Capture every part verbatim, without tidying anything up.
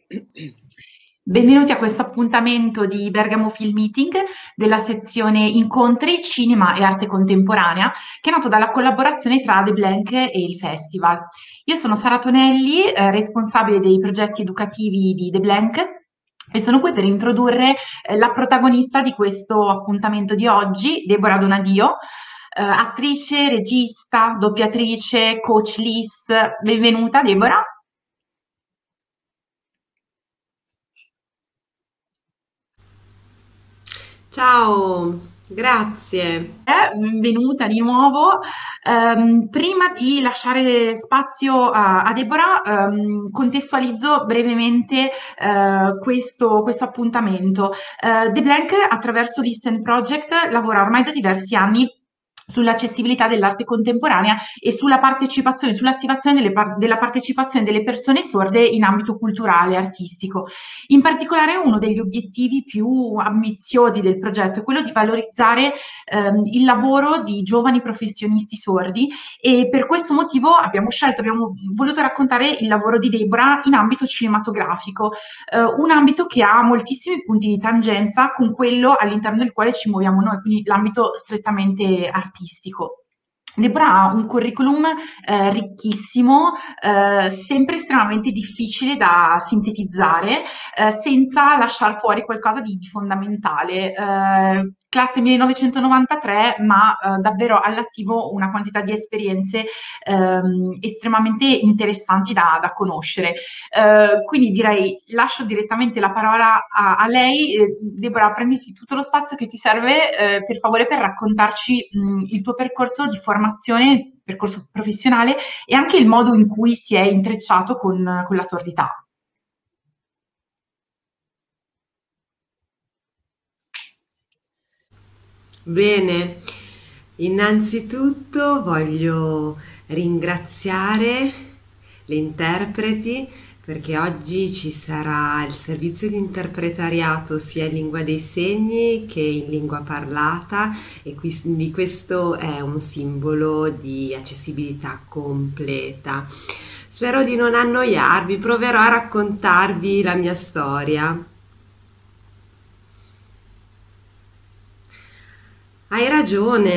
Benvenuti a questo appuntamento di Bergamo Film Meeting della sezione Incontri, Cinema e Arte Contemporanea, che è nato dalla collaborazione tra The Blank e il Festival. Io sono Sara Tonelli, eh, responsabile dei progetti educativi di The Blank e sono qui per introdurre eh, la protagonista di questo appuntamento di oggi, Deborah Donadio, eh, attrice, regista, doppiatrice, coach L I S. Benvenuta Deborah. Ciao, grazie. Eh, benvenuta di nuovo. Ehm, prima di lasciare spazio a, a Deborah, ehm, contestualizzo brevemente eh, questo, questo appuntamento. Eh, The Blank, attraverso l'Eastern Project, lavora ormai da diversi anni sull'accessibilità dell'arte contemporanea e sulla partecipazione, sull'attivazione delle par- della partecipazione delle persone sorde in ambito culturale e artistico. In particolare, uno degli obiettivi più ambiziosi del progetto è quello di valorizzare ehm, il lavoro di giovani professionisti sordi e per questo motivo abbiamo scelto, abbiamo voluto raccontare il lavoro di Deborah in ambito cinematografico, eh, un ambito che ha moltissimi punti di tangenza con quello all'interno del quale ci muoviamo noi, quindi l'ambito strettamente artistico. Deborah ha un curriculum eh, ricchissimo, eh, sempre estremamente difficile da sintetizzare, eh, senza lasciar fuori qualcosa di, di fondamentale. Eh, classe millenovecentonovantatré, ma eh, davvero all'attivo una quantità di esperienze ehm, estremamente interessanti da, da conoscere. Eh, quindi direi lascio direttamente la parola a, a lei. Eh, Deborah, prenditi tutto lo spazio che ti serve, eh, per favore, per raccontarci mh, il tuo percorso di formazione, percorso professionale e anche il modo in cui si è intrecciato con, con la sordità. Bene, innanzitutto voglio ringraziare le interpreti perché oggi ci sarà il servizio di interpretariato sia in lingua dei segni che in lingua parlata e quindi questo è un simbolo di accessibilità completa. Spero di non annoiarvi, proverò a raccontarvi la mia storia. Hai ragione,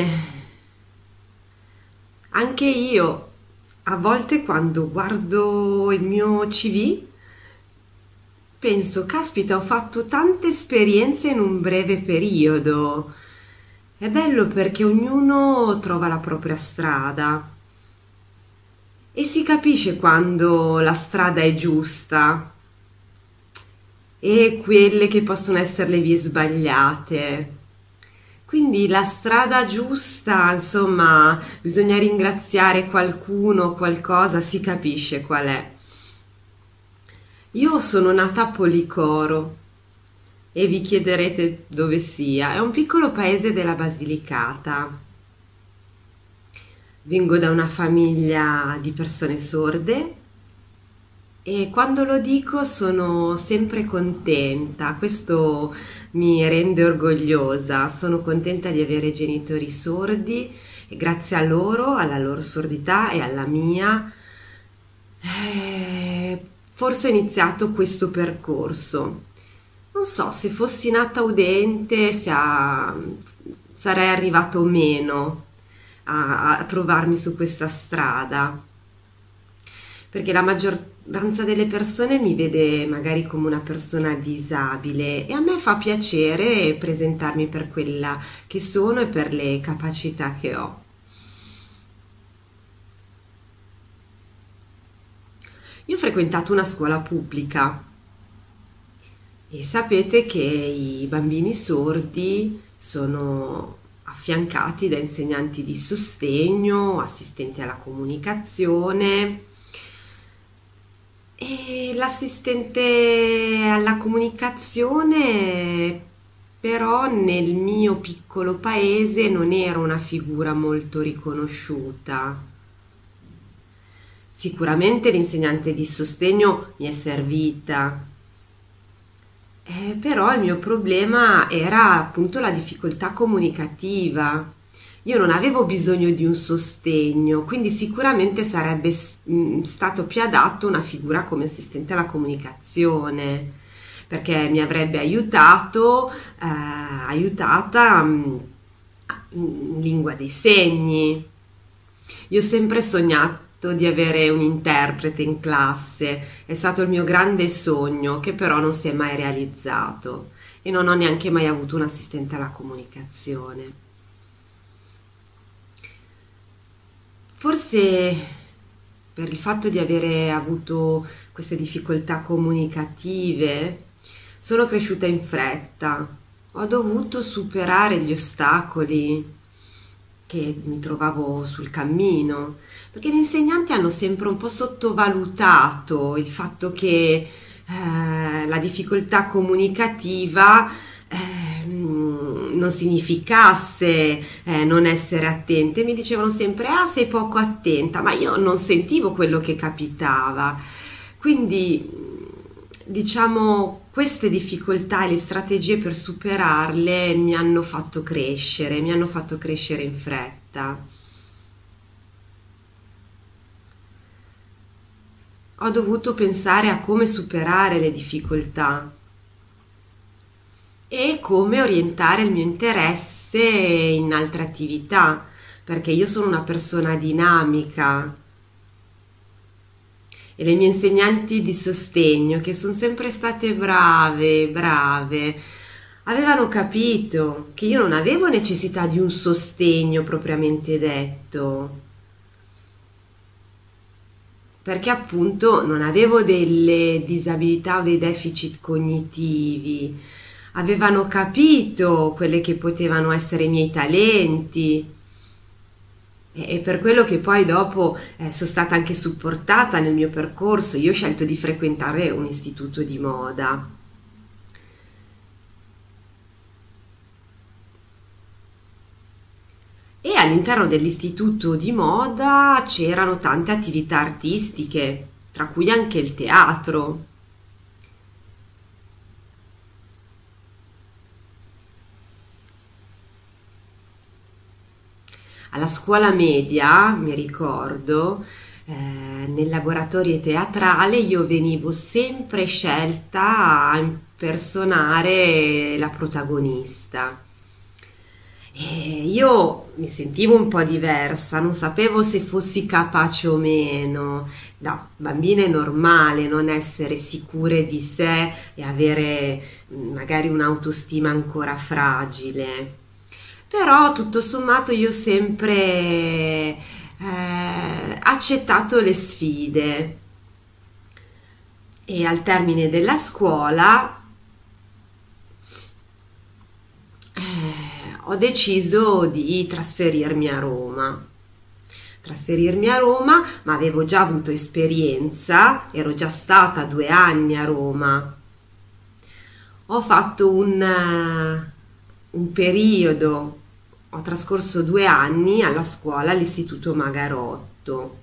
anche io a volte quando guardo il mio C V penso, caspita, ho fatto tante esperienze in un breve periodo. È bello perché ognuno trova la propria strada e si capisce quando la strada è giusta e quelle che possono essere le vie sbagliate. Quindi la strada giusta, insomma, bisogna ringraziare qualcuno, qualcosa, si capisce qual è. Io sono nata a Policoro e vi chiederete dove sia. È un piccolo paese della Basilicata. Vengo da una famiglia di persone sorde e quando lo dico sono sempre contenta, questo mi rende orgogliosa, sono contenta di avere genitori sordi e grazie a loro, alla loro sordità e alla mia, eh, forse ho iniziato questo percorso. Non so, se fossi nata udente, se a- sarei arrivato meno a, a trovarmi su questa strada perché la maggioranza delle persone mi vede magari come una persona disabile e a me fa piacere presentarmi per quella che sono e per le capacità che ho. Io ho frequentato una scuola pubblica e sapete che i bambini sordi sono affiancati da insegnanti di sostegno, assistenti alla comunicazione. E l'assistente alla comunicazione, però nel mio piccolo paese non era una figura molto riconosciuta. Sicuramente l'insegnante di sostegno mi è servita, eh, però il mio problema era appunto la difficoltà comunicativa. Io non avevo bisogno di un sostegno, quindi sicuramente sarebbe s- mh, stato più adatto una figura come assistente alla comunicazione, perché mi avrebbe aiutato, eh, aiutata mh, in lingua dei segni. Io ho sempre sognato di avere un interprete in classe, è stato il mio grande sogno che però non si è mai realizzato e non ho neanche mai avuto un assistente alla comunicazione. Forse per il fatto di avere avuto queste difficoltà comunicative sono cresciuta in fretta, ho dovuto superare gli ostacoli che mi trovavo sul cammino, perché gli insegnanti hanno sempre un po' sottovalutato il fatto che eh, la difficoltà comunicativa eh, non significasse eh, non essere attente. Mi dicevano sempre: ah, sei poco attenta, ma io non sentivo quello che capitava. Quindi, diciamo, queste difficoltà e le strategie per superarle mi hanno fatto crescere, mi hanno fatto crescere in fretta. Ho dovuto pensare a come superare le difficoltà e come orientare il mio interesse in altre attività, perché io sono una persona dinamica e le mie insegnanti di sostegno, che sono sempre state brave, brave, avevano capito che io non avevo necessità di un sostegno propriamente detto, perché appunto non avevo delle disabilità o dei deficit cognitivi. Avevano capito quelle che potevano essere i miei talenti e per quello che poi dopo eh, sono stata anche supportata nel mio percorso. Io ho scelto di frequentare un istituto di moda. E all'interno dell'istituto di moda c'erano tante attività artistiche, tra cui anche il teatro. Alla scuola media, mi ricordo, eh, nel laboratorio teatrale io venivo sempre scelta a impersonare la protagonista. E io mi sentivo un po' diversa, non sapevo se fossi capace o meno. Da bambina è normale non essere sicure di sé e avere mm, magari un'autostima ancora fragile. Però tutto sommato io ho sempre eh, accettato le sfide e al termine della scuola eh, ho deciso di trasferirmi a Roma. Trasferirmi a Roma, ma avevo già avuto esperienza, ero già stata due anni a Roma. Ho fatto un, eh, un periodo, ho trascorso due anni alla scuola all'Istituto Magarotto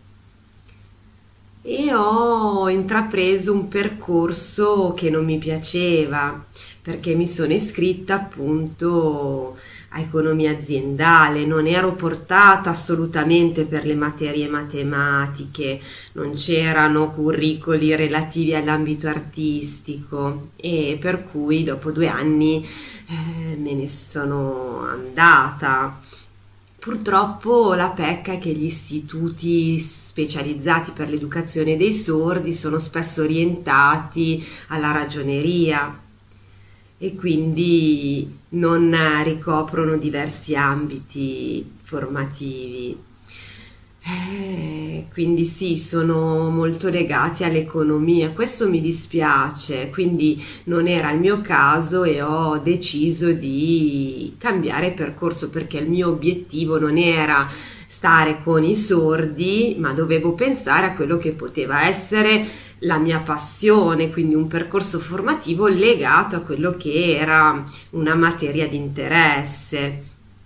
e ho intrapreso un percorso che non mi piaceva, perché mi sono iscritta appunto a economia aziendale, non ero portata assolutamente per le materie matematiche, non c'erano curricoli relativi all'ambito artistico e per cui dopo due anni eh, me ne sono andata. Purtroppo la pecca è che gli istituti specializzati per l'educazione dei sordi sono spesso orientati alla ragioneria e quindi non ricoprono diversi ambiti formativi. Eh, quindi sì, sono molto legati all'economia, questo mi dispiace, quindi non era il mio caso e ho deciso di cambiare percorso perché il mio obiettivo non era stare con i sordi, ma dovevo pensare a quello che poteva essere la mia passione, quindi un percorso formativo legato a quello che era una materia di interesse.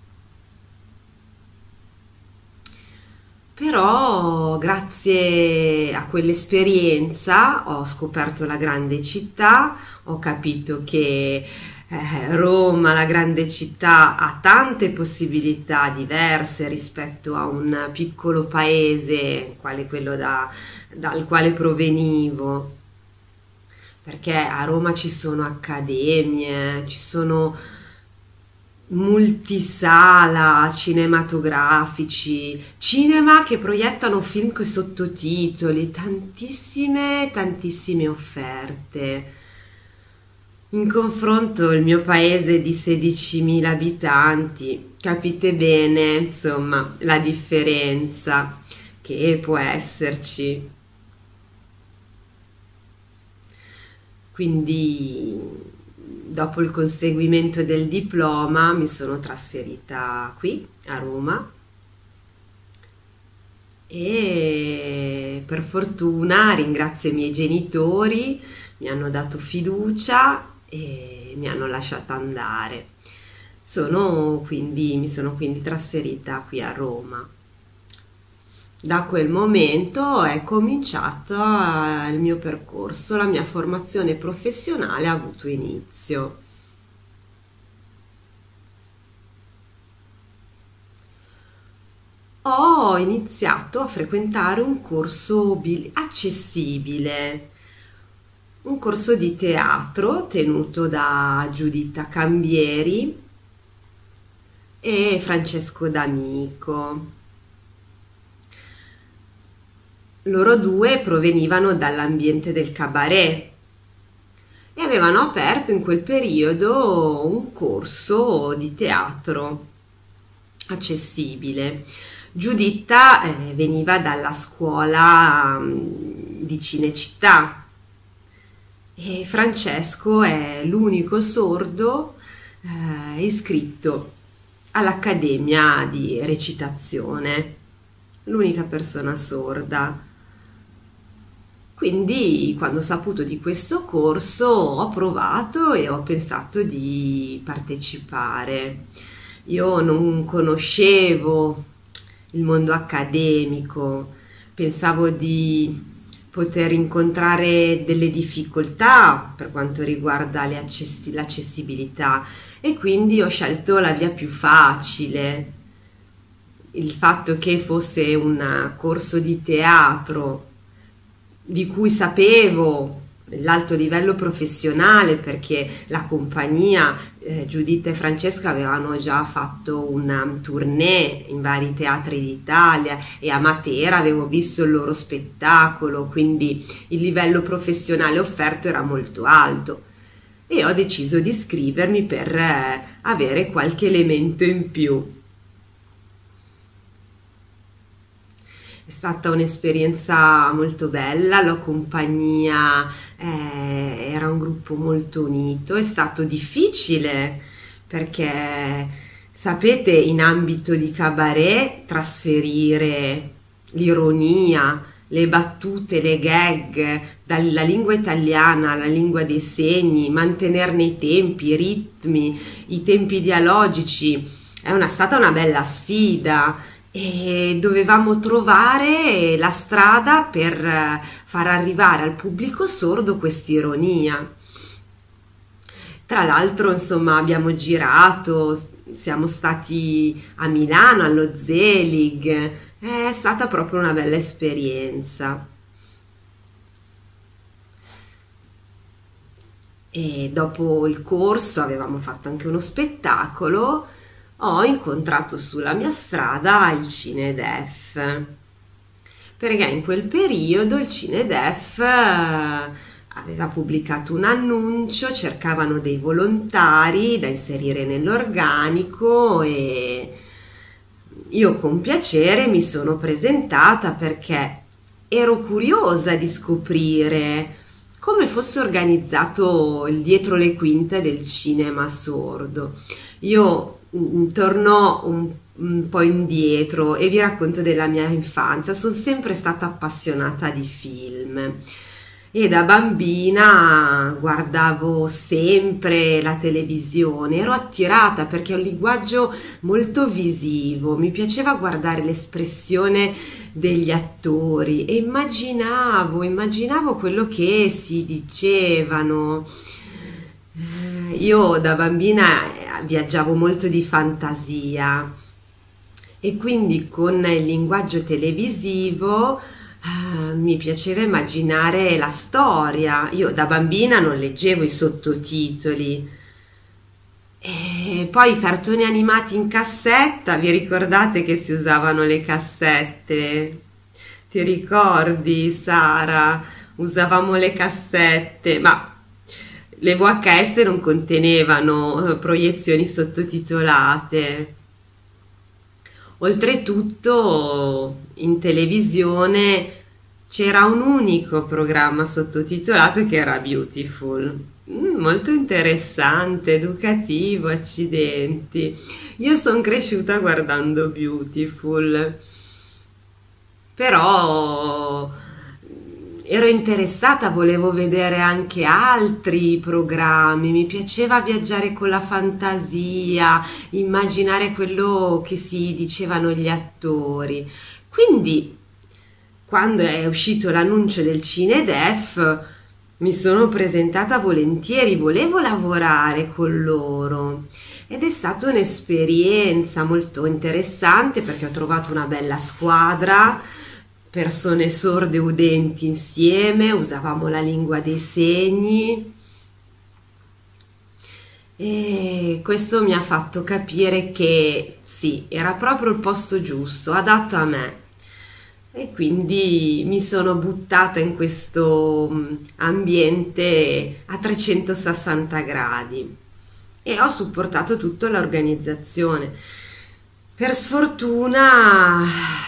Però grazie a quell'esperienza ho scoperto la grande città, ho capito che Eh, Roma, la grande città, ha tante possibilità diverse rispetto a un piccolo paese, quale quello da- dal quale provenivo, perché a Roma ci sono accademie, ci sono multisala cinematografici, cinema che proiettano film con sottotitoli, tantissime, tantissime offerte. In confronto il mio paese di sedicimila abitanti, capite bene, insomma, la differenza che può esserci. Quindi, dopo il conseguimento del diploma, mi sono trasferita qui a Roma e per fortuna ringrazio i miei genitori, mi hanno dato fiducia e mi hanno lasciata andare. Sono quindi, mi sono quindi trasferita qui a Roma. Da quel momento è cominciato eh, il mio percorso, la mia formazione professionale ha avuto inizio. Ho iniziato a frequentare un corso bil- accessibile, un corso di teatro tenuto da Giuditta Cambieri e Francesco D'Amico. Loro due provenivano dall'ambiente del cabaret e avevano aperto in quel periodo un corso di teatro accessibile. Giuditta eh, veniva dalla scuola mm, di Cinecittà e Francesco è l'unico sordo eh, iscritto all'Accademia di recitazione, l'unica persona sorda. Quindi, quando ho saputo di questo corso, ho provato e ho pensato di partecipare. Io non conoscevo il mondo accademico, pensavo di poter incontrare delle difficoltà per quanto riguarda le accessi- l'accessibilità e quindi ho scelto la via più facile. Il fatto che fosse un corso di teatro di cui sapevo l'alto livello professionale perché la compagnia eh, Giuditta e Francesca avevano già fatto una tournée in vari teatri d'Italia e a Matera avevo visto il loro spettacolo, quindi il livello professionale offerto era molto alto e ho deciso di iscrivermi per eh, avere qualche elemento in più. È stata un'esperienza molto bella, la compagnia eh, era un gruppo molto unito, è stato difficile perché sapete in ambito di cabaret trasferire l'ironia, le battute, le gag dalla lingua italiana alla lingua dei segni, mantenerne i tempi, i ritmi, i tempi dialogici, è una, stata una bella sfida e dovevamo trovare la strada per eh, far arrivare al pubblico sordo quest'ironia. Tra l'altro, insomma, abbiamo girato, siamo stati a Milano, allo Zelig, è stata proprio una bella esperienza. E dopo il corso avevamo fatto anche uno spettacolo, ho incontrato sulla mia strada il Cinedef, perché in quel periodo il Cinedef eh, aveva pubblicato un annuncio, cercavano dei volontari da inserire nell'organico e io con piacere mi sono presentata perché ero curiosa di scoprire come fosse organizzato il dietro le quinte del cinema sordo. Io mm, torno un, un po' indietro e vi racconto della mia infanzia. Sono sempre stata appassionata di film e da bambina guardavo sempre la televisione, ero attirata perché è un linguaggio molto visivo, mi piaceva guardare l'espressione degli attori e immaginavo, immaginavo quello che si dicevano. Eh, io da bambina eh, viaggiavo molto di fantasia e quindi con il linguaggio televisivo eh, mi piaceva immaginare la storia. Io da bambina non leggevo i sottotitoli. E poi i cartoni animati in cassetta, vi ricordate che si usavano le cassette? Ti ricordi, Sara? Usavamo le cassette, ma le V H S non contenevano eh, proiezioni sottotitolate. Oltretutto, in televisione c'era un unico programma sottotitolato che era Beautiful. Mm, molto interessante, educativo, accidenti. Io sono cresciuta guardando Beautiful, però ero interessata, volevo vedere anche altri programmi, mi piaceva viaggiare con la fantasia, immaginare quello che si dicevano gli attori. Quindi, quando è uscito l'annuncio del Cinedef, mi sono presentata volentieri, volevo lavorare con loro. Ed è stata un'esperienza molto interessante perché ho trovato una bella squadra, persone sorde e udenti insieme, usavamo la lingua dei segni e questo mi ha fatto capire che sì, era proprio il posto giusto, adatto a me. E quindi mi sono buttata in questo ambiente a trecentosessanta gradi e ho supportato tutta l'organizzazione. Per sfortuna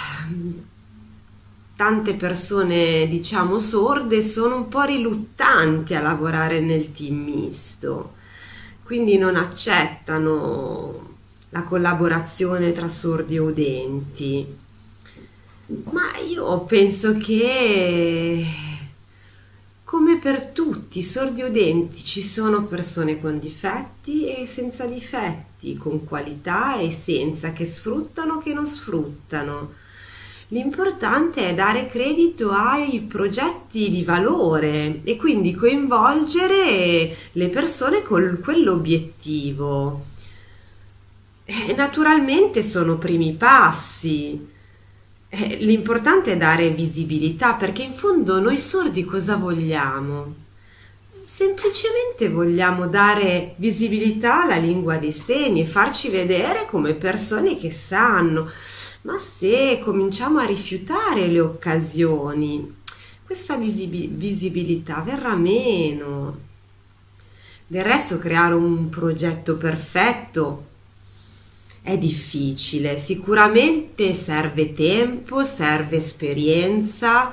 tante persone, diciamo, sorde sono un po' riluttanti a lavorare nel team misto, quindi non accettano la collaborazione tra sordi e udenti. Ma io penso che, come per tutti, sordi e udenti, ci sono persone con difetti e senza difetti, con qualità e senza, che sfruttano o che non sfruttano. L'importante è dare credito ai progetti di valore e quindi coinvolgere le persone con quell'obiettivo. E naturalmente sono primi passi. Eh, L'importante è dare visibilità, perché in fondo noi sordi cosa vogliamo? Semplicemente vogliamo dare visibilità alla lingua dei segni e farci vedere come persone che sanno. Ma se cominciamo a rifiutare le occasioni, questa visibi- visibilità verrà meno. Del resto, creare un progetto perfetto è difficile. Sicuramente serve tempo, serve esperienza,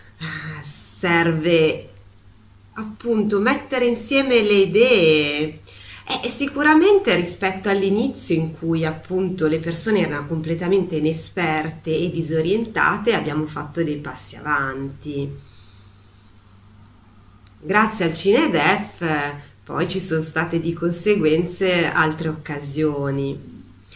serve appunto mettere insieme le idee. E sicuramente rispetto all'inizio, in cui appunto le persone erano completamente inesperte e disorientate, abbiamo fatto dei passi avanti. Grazie al Cinedef poi ci sono state di conseguenze altre occasioni.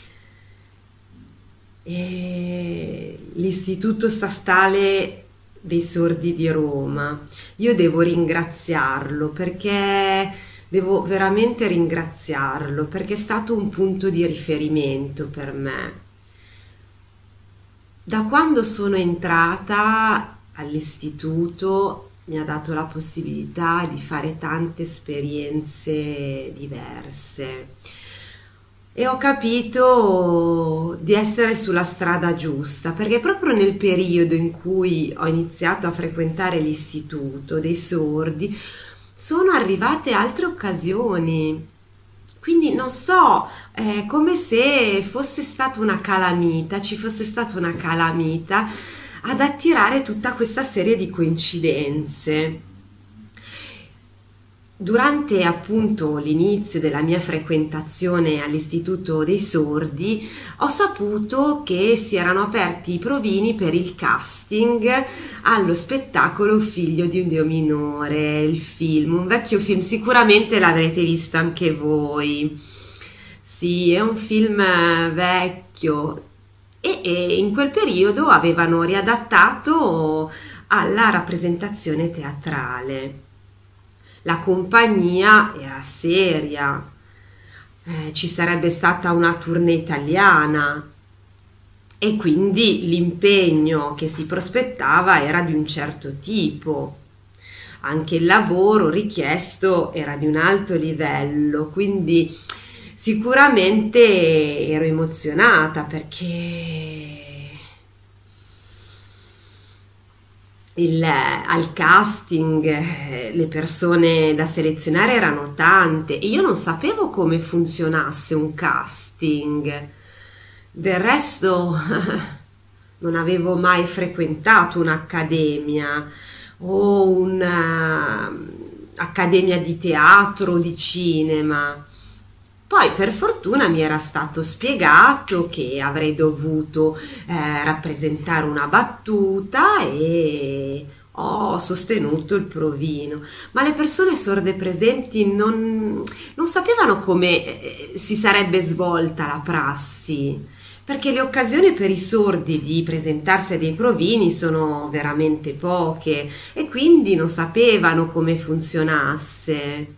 E l'Istituto Statale dei Sordi di Roma, io devo ringraziarlo perché Devo veramente ringraziarlo perché è stato un punto di riferimento per me. Da quando sono entrata all'istituto mi ha dato la possibilità di fare tante esperienze diverse e ho capito di essere sulla strada giusta, perché proprio nel periodo in cui ho iniziato a frequentare l'istituto dei sordi sono arrivate altre occasioni, quindi non so, è come se fosse stata una calamita, ci fosse stata una calamita ad attirare tutta questa serie di coincidenze. Durante appunto l'inizio della mia frequentazione all'Istituto dei Sordi ho saputo che si erano aperti i provini per il casting allo spettacolo Figlio di un Dio minore, il film, un vecchio film, sicuramente l'avrete visto anche voi. Sì, è un film vecchio e, e in quel periodo avevano riadattato alla rappresentazione teatrale. la compagnia era seria, eh, ci sarebbe stata una tournée italiana e quindi l'impegno che si prospettava era di un certo tipo. Anche il lavoro richiesto era di un alto livello, quindi sicuramente ero emozionata perché il, al casting eh, le persone da selezionare erano tante e io non sapevo come funzionasse un casting. Del resto non avevo mai frequentato un'accademia o un'accademia di teatro o di cinema. Poi per fortuna mi era stato spiegato che avrei dovuto eh, rappresentare una battuta e ho sostenuto il provino, ma le persone sorde presenti non, non sapevano come eh, si sarebbe svolta la prassi, perché le occasioni per i sordi di presentarsi a dei provini sono veramente poche e quindi non sapevano come funzionasse.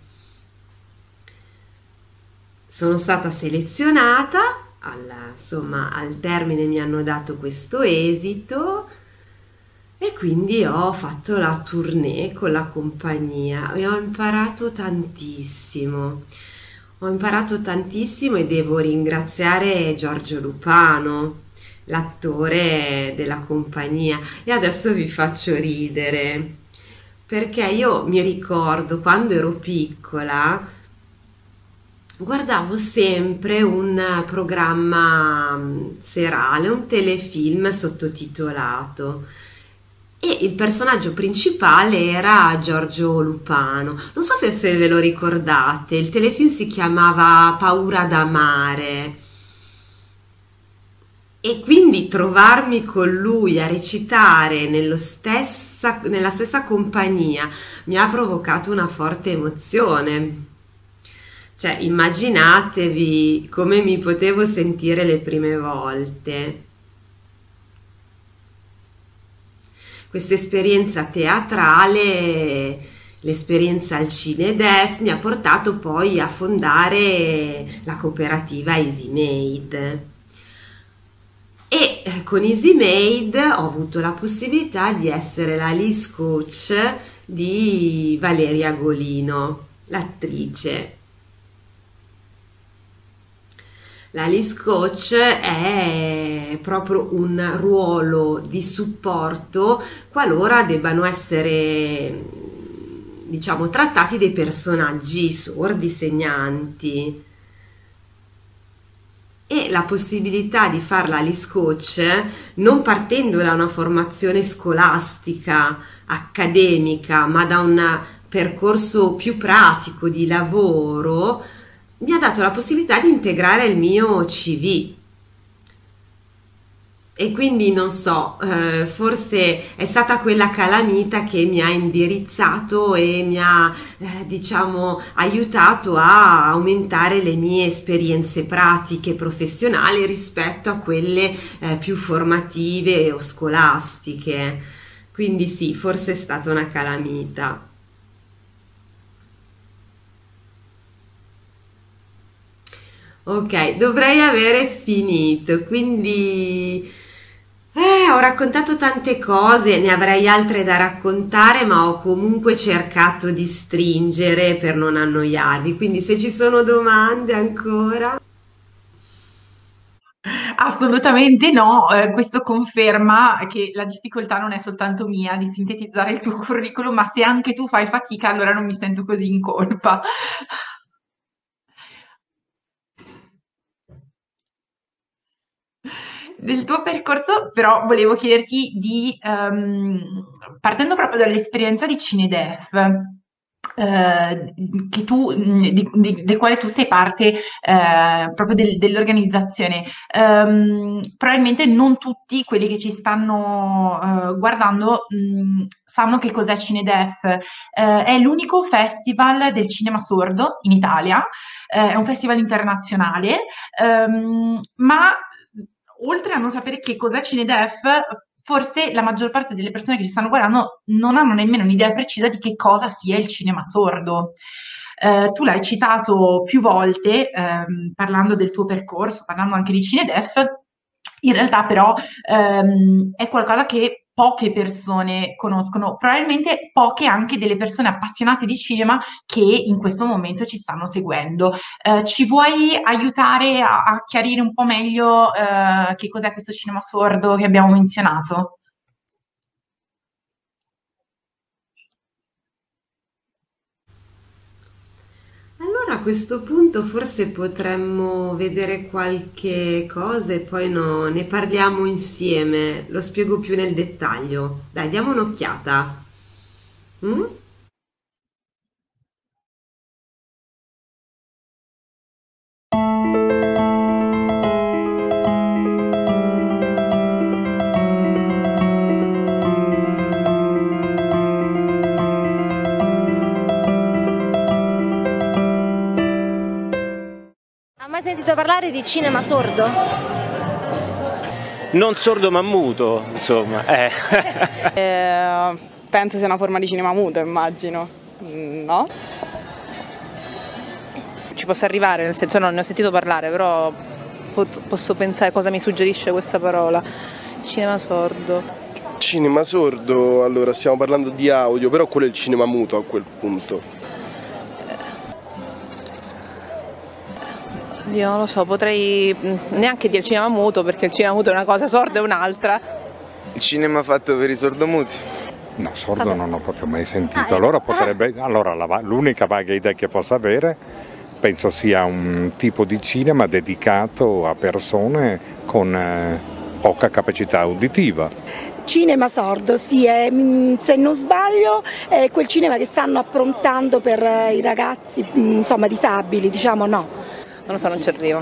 Sono stata selezionata, alla, insomma, al termine mi hanno dato questo esito e quindi ho fatto la tournée con la compagnia e ho imparato tantissimo. Ho imparato tantissimo e devo ringraziare Giorgio Lupano, l'attore della compagnia. E adesso vi faccio ridere, perché io mi ricordo quando ero piccola, guardavo sempre un programma serale, un telefilm sottotitolato e il personaggio principale era Giorgio Lupano. Non so se ve lo ricordate, il telefilm si chiamava Paura d'amare e quindi trovarmi con lui a recitare nello stessa, nella stessa compagnia mi ha provocato una forte emozione. Cioè, immaginatevi come mi potevo sentire le prime volte. Questa esperienza teatrale, l'esperienza al Cinedef, mi ha portato poi a fondare la cooperativa EasyMade. E con EasyMade ho avuto la possibilità di essere la Life Coach di Valeria Golino, l'attrice. La Life Coach è proprio un ruolo di supporto qualora debbano essere, diciamo, trattati dei personaggi sordi segnanti. E la possibilità di fare la Life Coach non partendo da una formazione scolastica, accademica, ma da un percorso più pratico di lavoro, mi ha dato la possibilità di integrare il mio C V e quindi non so, eh, forse è stata quella calamita che mi ha indirizzato e mi ha eh, diciamo aiutato a aumentare le mie esperienze pratiche professionali rispetto a quelle eh, più formative o scolastiche. Quindi sì, forse è stata una calamita. Ok, dovrei avere finito, quindi eh, ho raccontato tante cose, ne avrei altre da raccontare, ma ho comunque cercato di stringere per non annoiarvi, quindi se ci sono domande ancora. Assolutamente no, eh, questo conferma che la difficoltà non è soltanto mia di sintetizzare il tuo curriculum, ma se anche tu fai fatica, allora non mi sento così in colpa. Del tuo percorso, però, volevo chiederti di, ehm, partendo proprio dall'esperienza di Cinedef, eh, che tu, di- di- del quale tu sei parte, eh, proprio del- dell'organizzazione, ehm, probabilmente non tutti quelli che ci stanno, eh, guardando, mh, sanno che cos'è Cinedef. Eh, è l'unico festival del cinema sordo in Italia, eh, è un festival internazionale. Ehm, ma oltre a non sapere che cos'è Cinedef, forse la maggior parte delle persone che ci stanno guardando non hanno nemmeno un'idea precisa di che cosa sia il cinema sordo. Eh, tu l'hai citato più volte, ehm, parlando del tuo percorso, parlando anche di Cinedef, in realtà però ehm, è qualcosa che poche persone conoscono, probabilmente poche anche delle persone appassionate di cinema che in questo momento ci stanno seguendo. Eh, ci vuoi aiutare a, a chiarire un po' meglio eh, che cos'è questo cinema sordo che abbiamo menzionato? Allora a questo punto forse potremmo vedere qualche cosa e poi no- ne parliamo insieme, lo spiego più nel dettaglio. Dai, diamo un'occhiata. Mm? Ha mai sentito parlare di cinema sordo? Non sordo ma muto, insomma. Eh. Eh, penso sia una forma di cinema muto, immagino. Mm, No? Ci posso arrivare, nel senso non ne ho sentito parlare, però pot- posso pensare cosa mi suggerisce questa parola. Cinema sordo. Cinema sordo, allora stiamo parlando di audio, però quello è il cinema muto a quel punto. Io non lo so, potrei mh, neanche dire cinema muto perché il cinema muto è una cosa, sordo è un'altra. Il cinema fatto per i sordomuti? No, sordo Cosa? non ho proprio mai sentito. Ah, ecco. Allora potrebbe, allora la va- l'unica vaga idea che possa avere penso sia un tipo di cinema dedicato a persone con eh, poca capacità uditiva. Cinema sordo, sì, è, mm, se non sbaglio è quel cinema che stanno approntando per eh, i ragazzi, mm, insomma, disabili, diciamo no. Non lo so, non ci arrivo.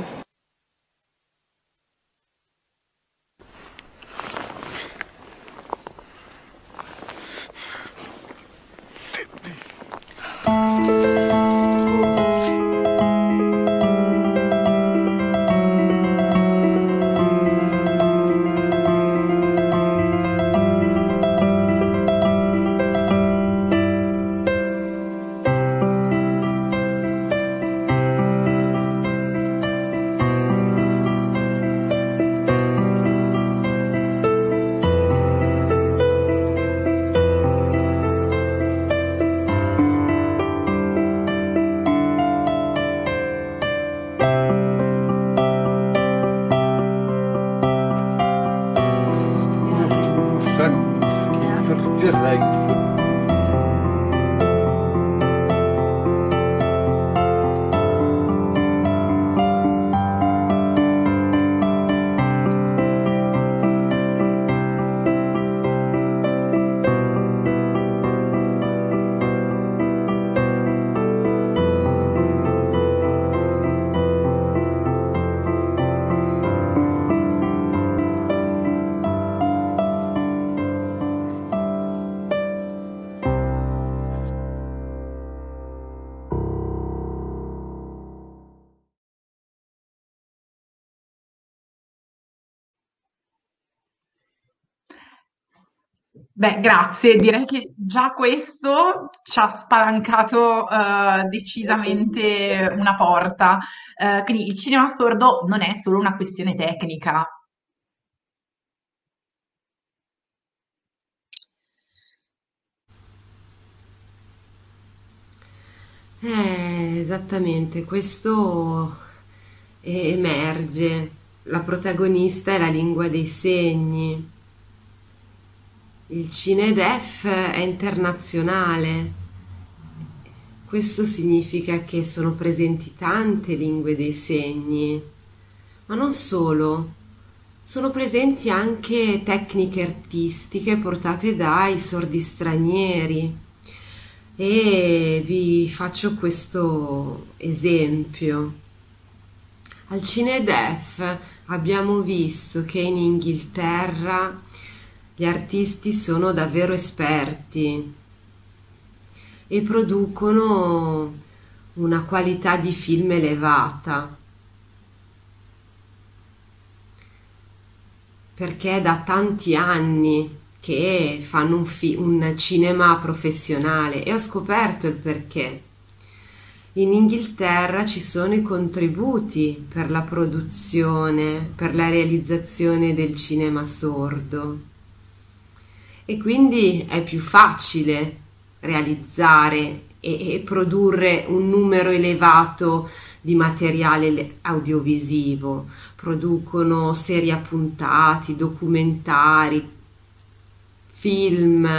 Beh, grazie. Direi che già questo ci ha spalancato eh, decisamente una porta. Eh, quindi il cinema sordo non è solo una questione tecnica. Eh, esattamente, questo e- emerge. La protagonista è la lingua dei segni. Il Cinedef è internazionale. Questo significa che sono presenti tante lingue dei segni, ma non solo. Sono presenti anche tecniche artistiche portate dai sordi stranieri. E vi faccio questo esempio. Al Cinedef abbiamo visto che in Inghilterra gli artisti sono davvero esperti e producono una qualità di film elevata. perché è da tanti anni che fanno un, fi- un cinema professionale, e ho scoperto il perché. In Inghilterra ci sono i contributi per la produzione, per la realizzazione del cinema sordo, e quindi è più facile realizzare e, e produrre un numero elevato di materiale audiovisivo. Producono serie a puntati, documentari, film.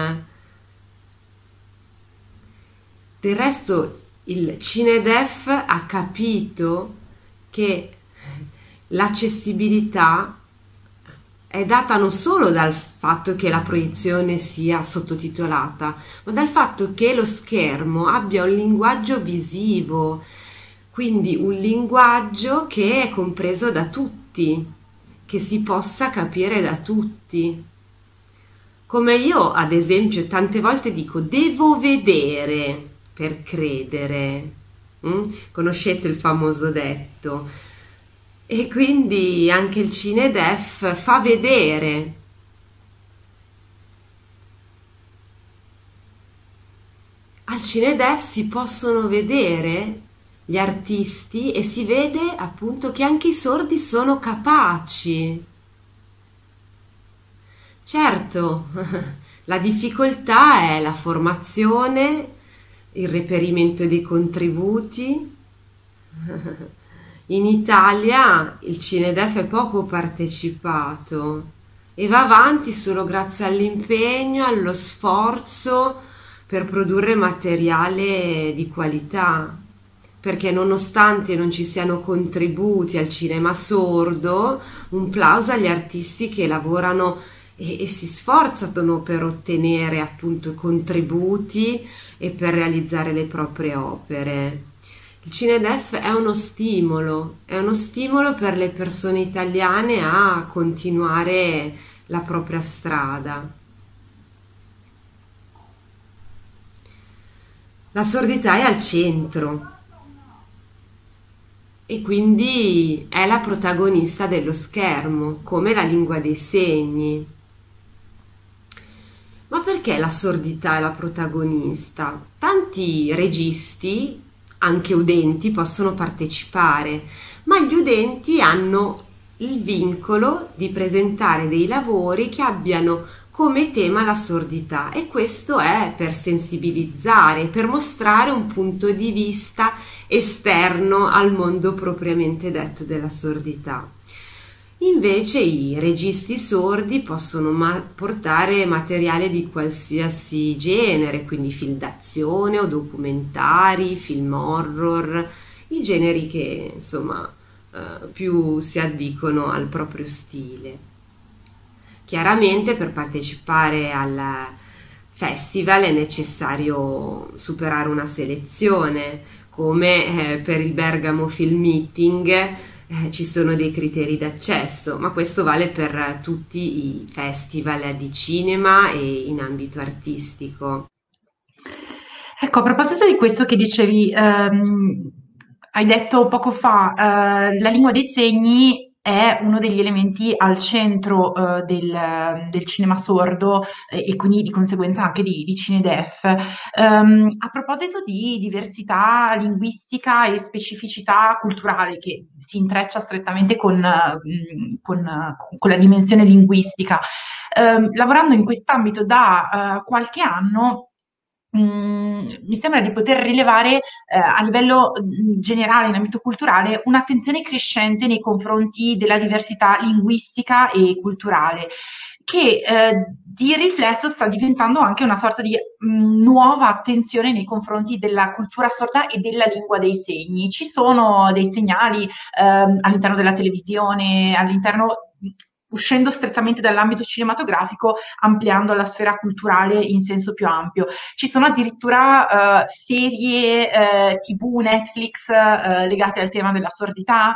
Del resto il Cinedef ha capito che l'accessibilità è data non solo dal fatto che la proiezione sia sottotitolata, ma dal fatto che lo schermo abbia un linguaggio visivo, quindi un linguaggio che è compreso da tutti, che si possa capire da tutti. Come io, ad esempio, tante volte dico: devo vedere per credere. Mm? Conoscete il famoso detto? E quindi anche il Cinedef fa vedere. Al Cinedef si possono vedere gli artisti e si vede appunto che anche i sordi sono capaci. Certo, la difficoltà è la formazione, il reperimento dei contributi. In Italia il Cinedef è poco partecipato e va avanti solo grazie all'impegno, allo sforzo per produrre materiale di qualità, perché nonostante non ci siano contributi al cinema sordo, un plauso agli artisti che lavorano e, e si sforzano per ottenere appunto contributi e per realizzare le proprie opere. Il Cinedef è uno stimolo, è uno stimolo per le persone italiane a continuare la propria strada. La sordità è al centro e quindi è la protagonista dello schermo, come la lingua dei segni. Ma perché la sordità è la protagonista? Tanti registi, anche udenti, possono partecipare, ma gli udenti hanno il vincolo di presentare dei lavori che abbiano come tema la sordità, e questo è per sensibilizzare, per mostrare un punto di vista esterno al mondo propriamente detto della sordità. Invece i registi sordi possono ma- portare materiale di qualsiasi genere, quindi film d'azione o documentari, film horror, i generi che insomma eh, più si addicono al proprio stile. Chiaramente per partecipare al festival è necessario superare una selezione, come eh, per il Bergamo Film Meeting eh, ci sono dei criteri d'accesso, ma questo vale per tutti i festival di cinema e in ambito artistico. Ecco, a proposito di questo che dicevi, ehm, hai detto poco fa, eh, la lingua dei segni è uno degli elementi al centro eh, del, del cinema sordo eh, e quindi di conseguenza anche di, di Cinedef. Um, a proposito di diversità linguistica e specificità culturale che si intreccia strettamente con, uh, con, uh, con la dimensione linguistica, um, lavorando in quest'ambito da uh, qualche anno, Mm, mi sembra di poter rilevare eh, a livello mm, generale in ambito culturale un'attenzione crescente nei confronti della diversità linguistica e culturale, che eh, di riflesso sta diventando anche una sorta di mh, nuova attenzione nei confronti della cultura sorda e della lingua dei segni. Ci sono dei segnali ehm, all'interno della televisione, all'interno, uscendo strettamente dall'ambito cinematografico, ampliando la sfera culturale in senso più ampio. Ci sono addirittura eh, serie eh, tivù, Netflix eh, legate al tema della sordità.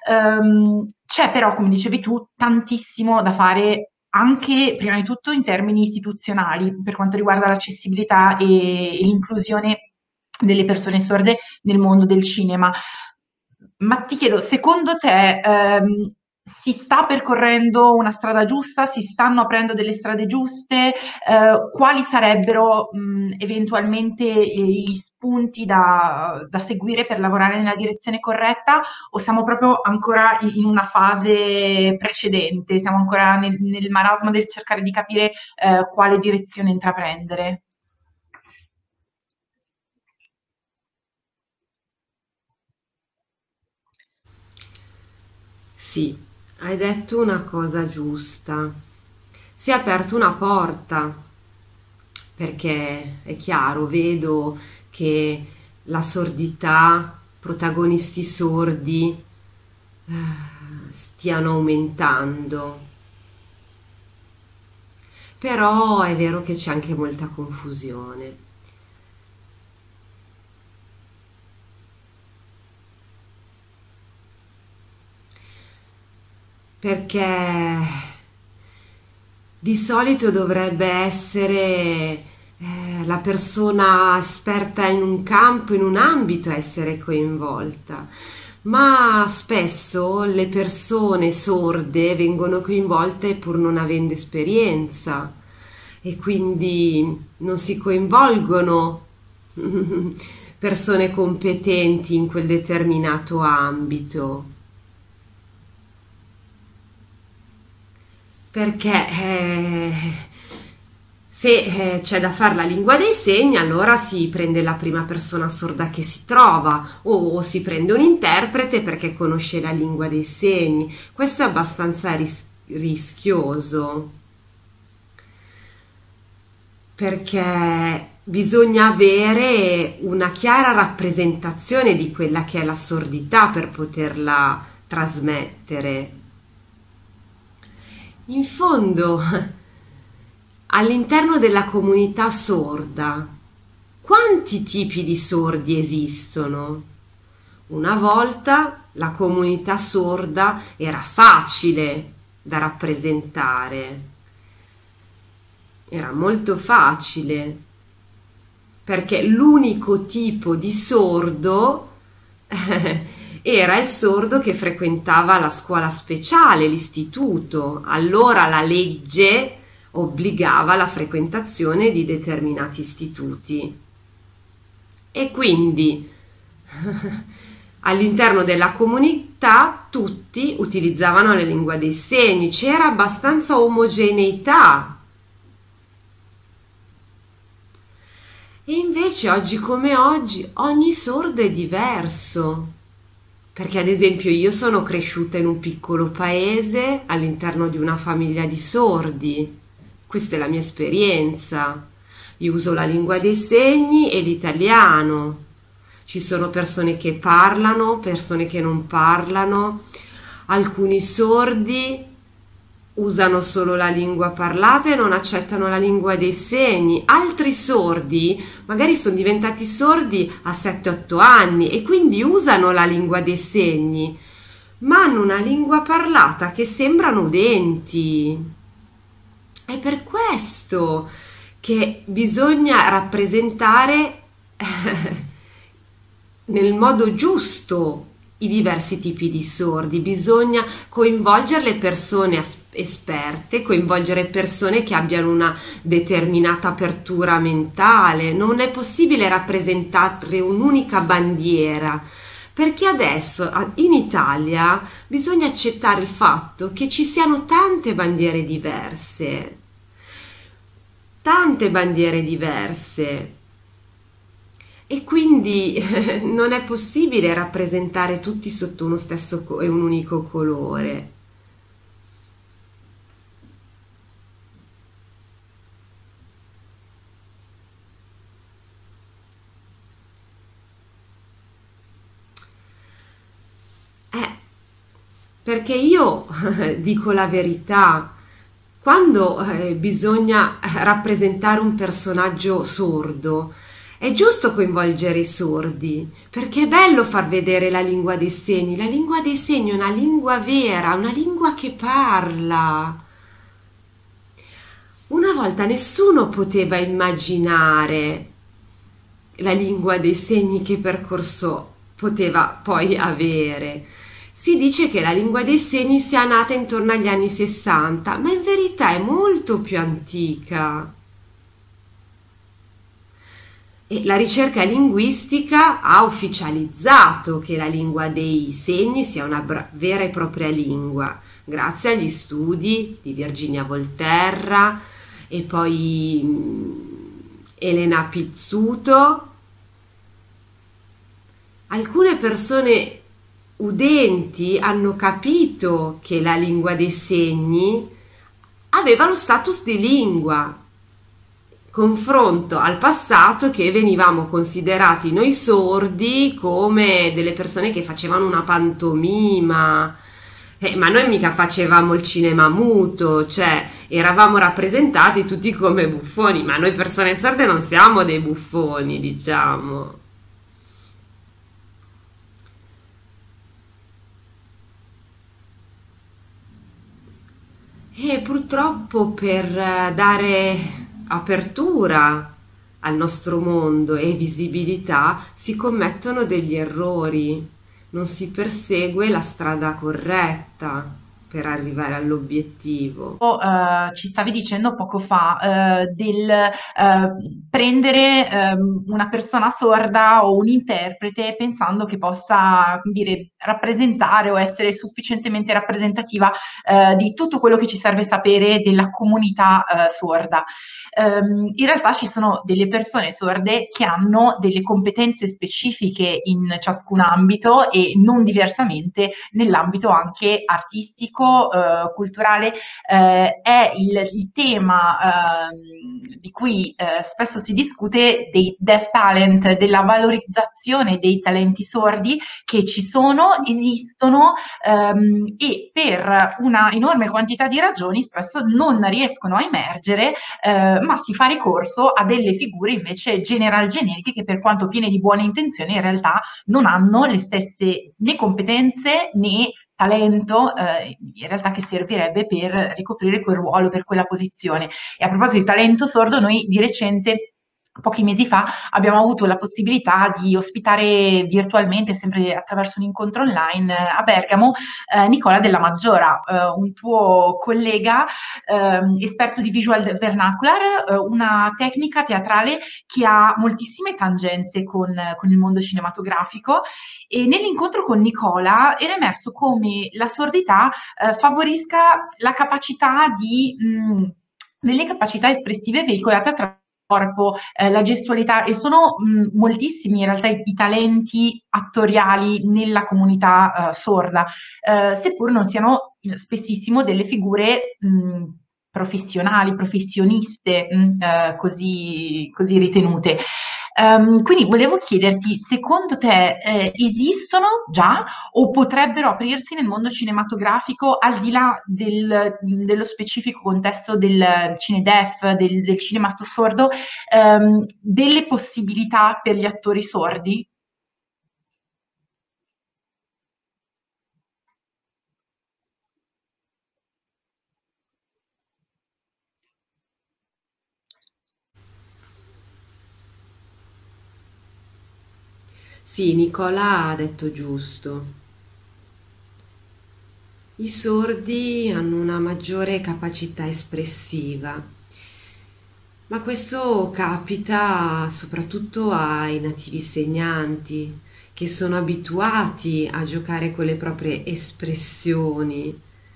Um, c'è però, come dicevi tu, tantissimo da fare anche, prima di tutto, in termini istituzionali, per quanto riguarda l'accessibilità e, e l'inclusione delle persone sorde nel mondo del cinema. Ma ti chiedo, secondo te, ehm, si sta percorrendo una strada giusta, si stanno aprendo delle strade giuste, eh, quali sarebbero mh, eventualmente eh, gli spunti da, da seguire per lavorare nella direzione corretta, o siamo proprio ancora in, in una fase precedente, siamo ancora nel, nel marasma del cercare di capire eh, quale direzione intraprendere? Sì, hai detto una cosa giusta. Si è aperta una porta, perché è chiaro, vedo che la sordità, protagonisti sordi, eh, stiano aumentando. Però è vero che c'è anche molta confusione. Perché di solito dovrebbe essere eh, la persona esperta in un campo, in un ambito, a essere coinvolta, ma spesso le persone sorde vengono coinvolte pur non avendo esperienza e quindi non si coinvolgono persone competenti in quel determinato ambito. Perché eh, se eh, c'è da fare la lingua dei segni, allora si prende la prima persona sorda che si trova, o, o si prende un interprete perché conosce la lingua dei segni. Questo è abbastanza ris- rischioso, perché bisogna avere una chiara rappresentazione di quella che è la sordità per poterla trasmettere. In fondo, all'interno della comunità sorda, quanti tipi di sordi esistono? Una volta la comunità sorda era facile da rappresentare, era molto facile, perché l'unico tipo di sordo era il sordo che frequentava la scuola speciale, l'istituto. Allora la legge obbligava la frequentazione di determinati istituti. E quindi all'interno della comunità tutti utilizzavano la lingua dei segni, c'era abbastanza omogeneità. E invece oggi come oggi ogni sordo è diverso. Perché ad esempio io sono cresciuta in un piccolo paese all'interno di una famiglia di sordi, questa è la mia esperienza, io uso la lingua dei segni e l'italiano, ci sono persone che parlano, persone che non parlano, alcuni sordi usano solo la lingua parlata e non accettano la lingua dei segni, altri sordi magari sono diventati sordi a sette otto anni e quindi usano la lingua dei segni, ma hanno una lingua parlata che sembrano udenti. È per questo che bisogna rappresentare eh, nel modo giusto i diversi tipi di sordi, bisogna coinvolgere le persone esperte, coinvolgere persone che abbiano una determinata apertura mentale. Non è possibile rappresentare un'unica bandiera, perché adesso in Italia bisogna accettare il fatto che ci siano tante bandiere diverse, tante bandiere diverse. E quindi eh, non è possibile rappresentare tutti sotto uno stesso e un unico colore. Eh, perché io eh, dico la verità, quando eh, bisogna rappresentare un personaggio sordo, è giusto coinvolgere i sordi, perché è bello far vedere la lingua dei segni. La lingua dei segni è una lingua vera, una lingua che parla. Una volta nessuno poteva immaginare la lingua dei segni che percorso poteva poi avere. Si dice che la lingua dei segni sia nata intorno agli anni sessanta, ma in verità è molto più antica. E la ricerca linguistica ha ufficializzato che la lingua dei segni sia una vera e propria lingua, grazie agli studi di Virginia Volterra e poi mh, Elena Pizzuto. Alcune persone udenti hanno capito che la lingua dei segni aveva lo status di lingua, confronto al passato che venivamo considerati noi sordi come delle persone che facevano una pantomima, eh, ma noi mica facevamo il cinema muto, cioè eravamo rappresentati tutti come buffoni, ma noi persone sorde non siamo dei buffoni, diciamo. E purtroppo per dare apertura al nostro mondo e visibilità si commettono degli errori, non si persegue la strada corretta per arrivare all'obiettivo. Uh, ci stavi dicendo poco fa uh, del uh, prendere um, una persona sorda o un interprete pensando che possa, come dire, rappresentare o essere sufficientemente rappresentativa uh, di tutto quello che ci serve sapere della comunità uh, sorda. Um, in realtà ci sono delle persone sorde che hanno delle competenze specifiche in ciascun ambito e non diversamente nell'ambito anche artistico, Uh, culturale. Uh, è il, il tema uh, di cui uh, spesso si discute dei deaf talent, della valorizzazione dei talenti sordi che ci sono, esistono um, e per una enorme quantità di ragioni spesso non riescono a emergere, uh, ma si fa ricorso a delle figure invece general generiche che, per quanto piene di buone intenzioni, in realtà non hanno le stesse né competenze né talento eh, in realtà che servirebbe per ricoprire quel ruolo, per quella posizione. E a proposito di talento sordo, noi di recente, pochi mesi fa, abbiamo avuto la possibilità di ospitare virtualmente, sempre attraverso un incontro online, eh, a Bergamo, eh, Nicola Della Maggiora, eh, un tuo collega eh, esperto di visual vernacular, eh, una tecnica teatrale che ha moltissime tangenze con, con il mondo cinematografico. E nell'incontro con Nicola era emerso come la sordità eh, favorisca la capacità di, mh, delle capacità espressive veicolate attraverso corpo, eh, la gestualità, e sono mh, moltissimi in realtà i, i talenti attoriali nella comunità eh, sorda, eh, seppur non siano spessissimo delle figure mh, professionali, professioniste mh, eh, così, così ritenute. Um, quindi volevo chiederti, secondo te eh, esistono già o potrebbero aprirsi nel mondo cinematografico, al di là del, dello specifico contesto del cinedef, del, del cinema sordo, um, delle possibilità per gli attori sordi? Sì, Nicola ha detto giusto. I sordi hanno una maggiore capacità espressiva, ma questo capita soprattutto ai nativi segnanti, che sono abituati a giocare con le proprie espressioni.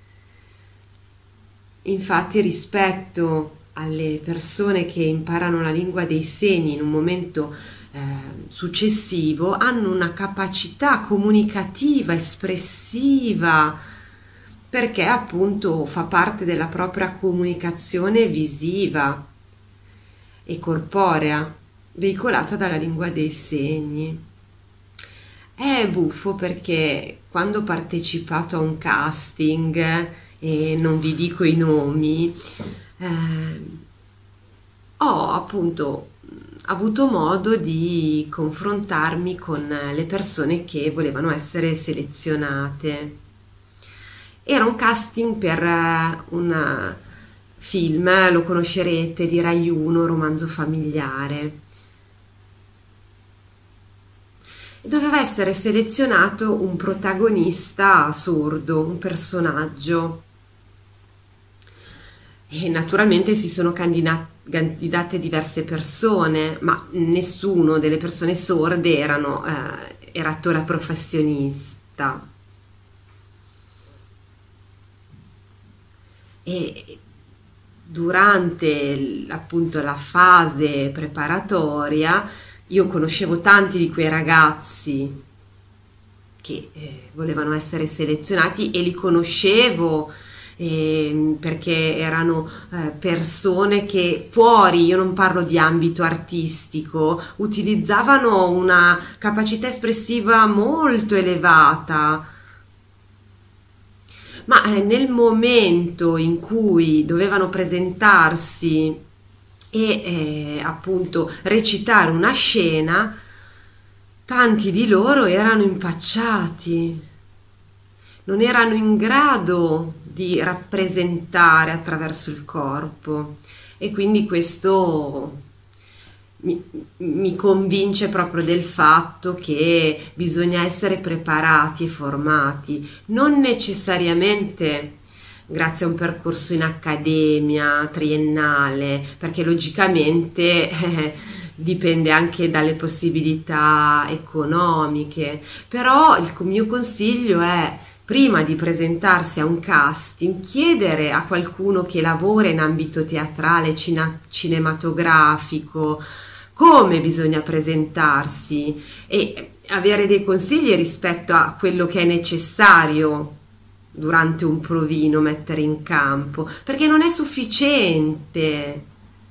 Infatti, rispetto alle persone che imparano la lingua dei segni in un momento Eh, successivo, hanno una capacità comunicativa, espressiva, perché appunto fa parte della propria comunicazione visiva e corporea, veicolata dalla lingua dei segni. È buffo perché quando ho partecipato a un casting, e non vi dico i nomi, eh, ho appunto avuto modo di confrontarmi con le persone che volevano essere selezionate. Era un casting per un film, lo conoscerete, di Rai uno, Romanzo familiare. doveva essere selezionato un protagonista sordo, un personaggio. E naturalmente si sono candidati candidate diverse persone, ma nessuno delle persone sorde erano, eh, era attore professionista. E durante appunto la fase preparatoria io conoscevo tanti di quei ragazzi che eh, volevano essere selezionati e li conoscevo Eh, perché erano eh, persone che fuori, io non parlo di ambito artistico, utilizzavano una capacità espressiva molto elevata, ma eh, nel momento in cui dovevano presentarsi e eh, appunto recitare una scena, tanti di loro erano impacciati, non erano in grado di rappresentare attraverso il corpo, e quindi questo mi, mi convince proprio del fatto che bisogna essere preparati e formati, non necessariamente grazie a un percorso in accademia triennale, perché logicamente eh, dipende anche dalle possibilità economiche, però il mio consiglio è: prima di presentarsi a un casting, chiedere a qualcuno che lavora in ambito teatrale, cina- cinematografico, come bisogna presentarsi e avere dei consigli rispetto a quello che è necessario durante un provino mettere in campo, perché non è sufficiente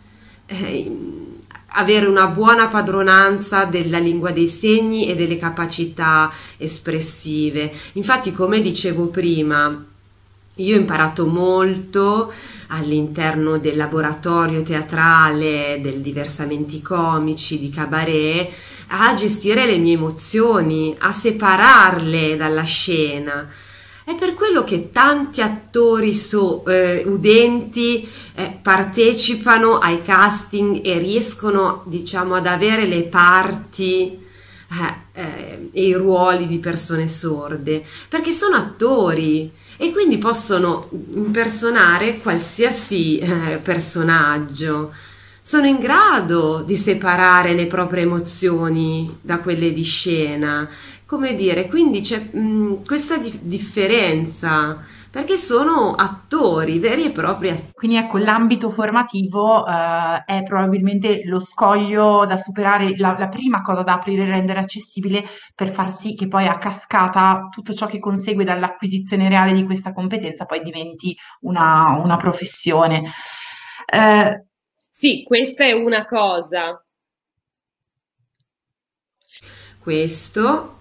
eh, avere una buona padronanza della lingua dei segni e delle capacità espressive. Infatti, come dicevo prima, io ho imparato molto all'interno del laboratorio teatrale, del diversamenti comici, di cabaret, a gestire le mie emozioni, a separarle dalla scena. È per quello che tanti attori so, eh, udenti eh, partecipano ai casting e riescono, diciamo, ad avere le parti eh, eh, e i ruoli di persone sorde, perché sono attori e quindi possono impersonare qualsiasi eh, personaggio. Sono in grado di separare le proprie emozioni da quelle di scena. Come dire, quindi c'è mh, questa di- differenza, perché sono attori veri e propri attori. Quindi ecco, l'ambito formativo eh, è probabilmente lo scoglio da superare, la, la prima cosa da aprire e rendere accessibile, per far sì che poi a cascata tutto ciò che consegue dall'acquisizione reale di questa competenza poi diventi una, una professione. Eh, Sì, questa è una cosa. Questo,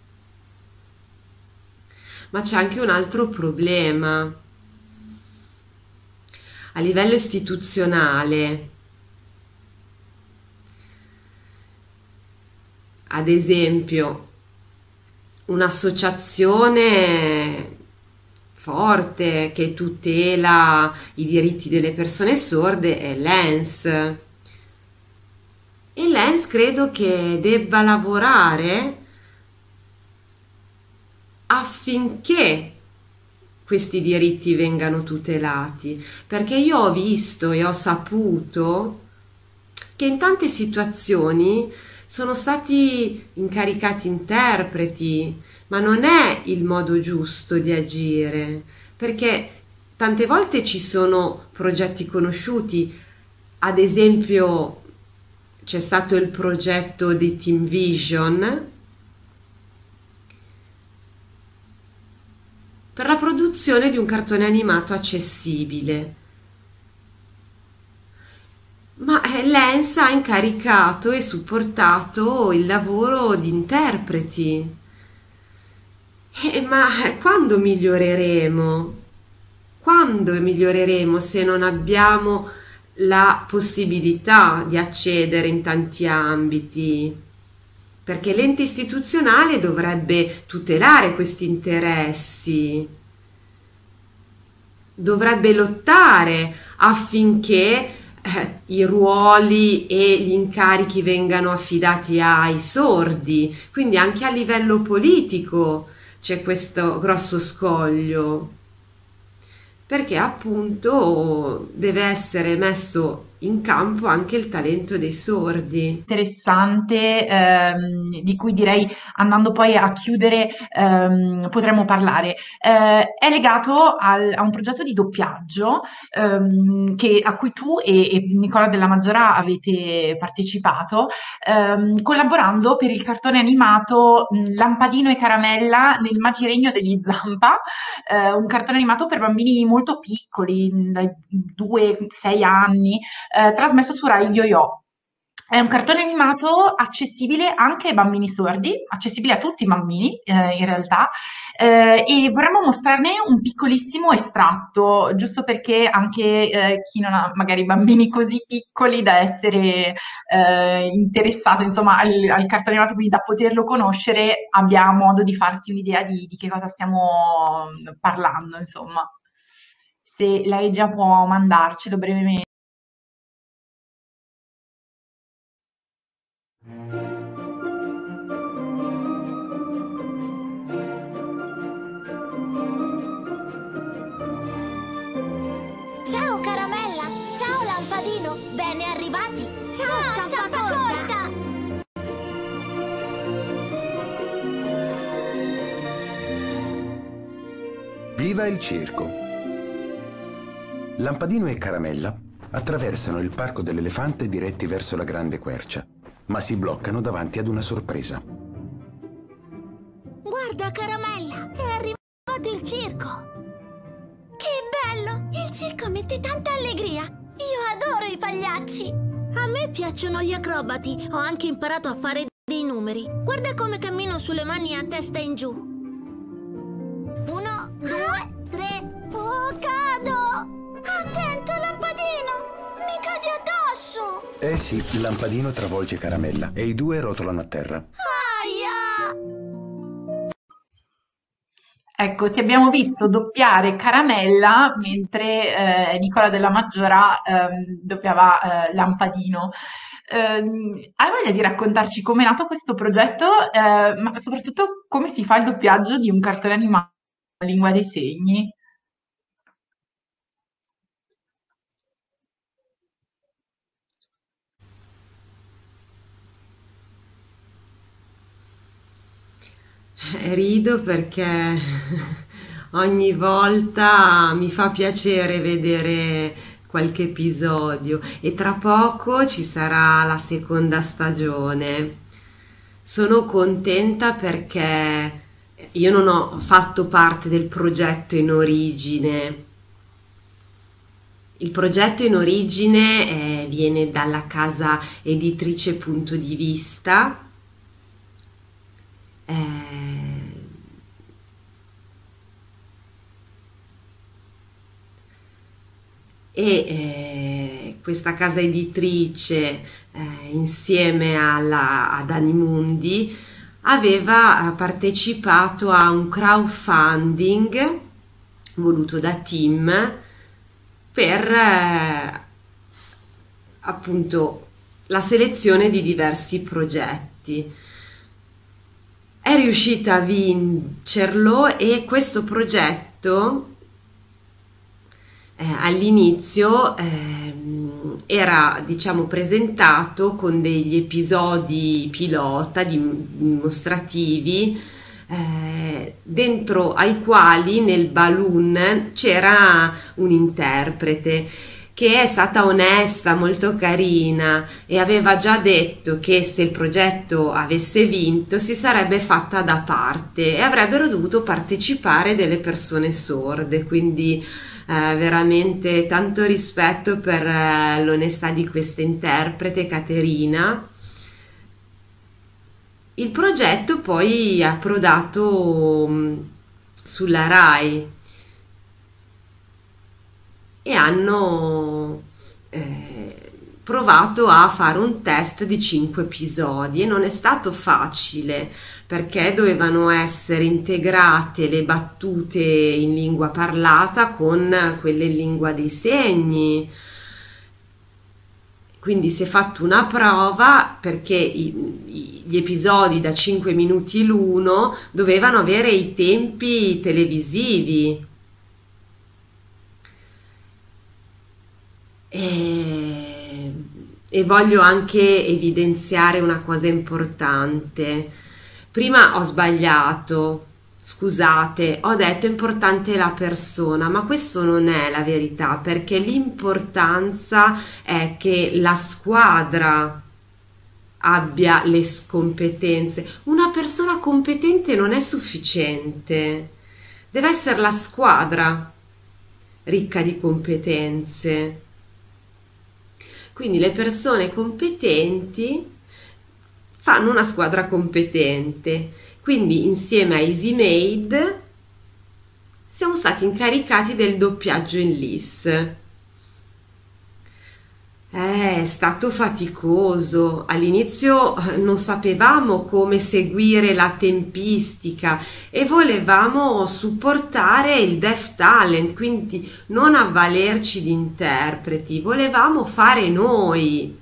ma c'è anche un altro problema. A livello istituzionale, ad esempio, un'associazione forte che tutela i diritti delle persone sorde è l'E N S. E l'E N S credo che debba lavorare affinché questi diritti vengano tutelati, perché io ho visto e ho saputo che in tante situazioni sono stati incaricati interpreti, ma non è il modo giusto di agire, perché tante volte ci sono progetti conosciuti, ad esempio c'è stato il progetto di Team Vision per la produzione di un cartone animato accessibile, ma l'E N S ha incaricato e supportato il lavoro di interpreti. Eh, ma quando miglioreremo? Quando miglioreremo se non abbiamo la possibilità di accedere in tanti ambiti? Perché l'ente istituzionale dovrebbe tutelare questi interessi, dovrebbe lottare affinché eh, i ruoli e gli incarichi vengano affidati ai sordi, quindi anche a livello politico c'è questo grosso scoglio, perché appunto deve essere messo in campo anche il talento dei sordi. Interessante, ehm, di cui direi, andando poi a chiudere, ehm, potremmo parlare. Eh, è legato al- a un progetto di doppiaggio, ehm, che- a cui tu e, e Nicola Della Maggiora avete partecipato, ehm, collaborando per il cartone animato mh, Lampadino e Caramella nel Magiregno degli Zampa, eh, un cartone animato per bambini molto piccoli, mh, dai due ai sei anni, eh, trasmesso su Rai Yo-Yo. È un cartone animato accessibile anche ai bambini sordi, accessibile a tutti i bambini, eh, in realtà, eh, e vorremmo mostrarne un piccolissimo estratto, giusto perché anche eh, chi non ha magari bambini così piccoli da essere eh, interessato, insomma, al, al cartone animato, quindi da poterlo conoscere, abbia modo di farsi un'idea di, di che cosa stiamo parlando, insomma. Se la regia può mandarcelo brevemente. Ciao Caramella, ciao Lampadino, bene arrivati. Ciao, ciao Zappacorta. Viva il circo! Lampadino e Caramella attraversano il parco dell'elefante diretti verso la grande quercia, ma si bloccano davanti ad una sorpresa. Guarda Caramella, è arrivato il circo. Che bello! Il circo mette tanta allegria. Io adoro i pagliacci. A me piacciono gli acrobati. Ho anche imparato a fare dei numeri. Guarda come cammino sulle mani a testa in giù. Uno, due, tre. Oh, cado! Attento, Lampadino! Mi cadi addosso! Eh sì, Lampadino travolge Caramella e i due rotolano a terra. Aia! Ecco, ti abbiamo visto doppiare Caramella mentre eh, Nicola Della Maggiora ehm, doppiava eh, Lampadino. Ehm, hai voglia di raccontarci come è nato questo progetto, eh, ma soprattutto come si fa il doppiaggio di un cartone animato in lingua dei segni? Rido perché ogni volta mi fa piacere vedere qualche episodio e tra poco ci sarà la seconda stagione. Sono contenta perché io non ho fatto parte del progetto in origine. Il progetto in origine eh, viene dalla casa editrice Punto di Vista. Eh, e eh, questa casa editrice eh, insieme alla, ad Animundi aveva partecipato a un crowdfunding voluto da Tim per eh, appunto la selezione di diversi progetti. È riuscita a vincerlo e questo progetto eh, all'inizio eh, era, diciamo, presentato con degli episodi pilota dimostrativi eh, dentro ai quali nel balloon c'era un interprete che è stata onesta, molto carina e aveva già detto che se il progetto avesse vinto si sarebbe fatta da parte e avrebbero dovuto partecipare delle persone sorde, quindi eh, veramente tanto rispetto per eh, l'onestà di questa interprete Caterina. Il progetto poi è approdato mh, sulla Rai e hanno eh, provato a fare un test di cinque episodi e non è stato facile perché dovevano essere integrate le battute in lingua parlata con quelle in lingua dei segni Quindi si è fatto una prova perché i, i, gli episodi da cinque minuti l'uno dovevano avere i tempi televisivi. E, e voglio anche evidenziare una cosa importante. Prima ho sbagliato. Scusate, ho detto importante la persona, ma questo non è la verità, perché l'importanza è che la squadra abbia le competenze. Una persona competente non è sufficiente, deve essere la squadra ricca di competenze. Quindi le persone competenti fanno una squadra competente. Quindi insieme a EasyMade siamo stati incaricati del doppiaggio in L I S. Eh, è stato faticoso. All'inizio non sapevamo come seguire la tempistica e volevamo supportare il deaf talent, quindi non avvalerci di interpreti, volevamo fare noi.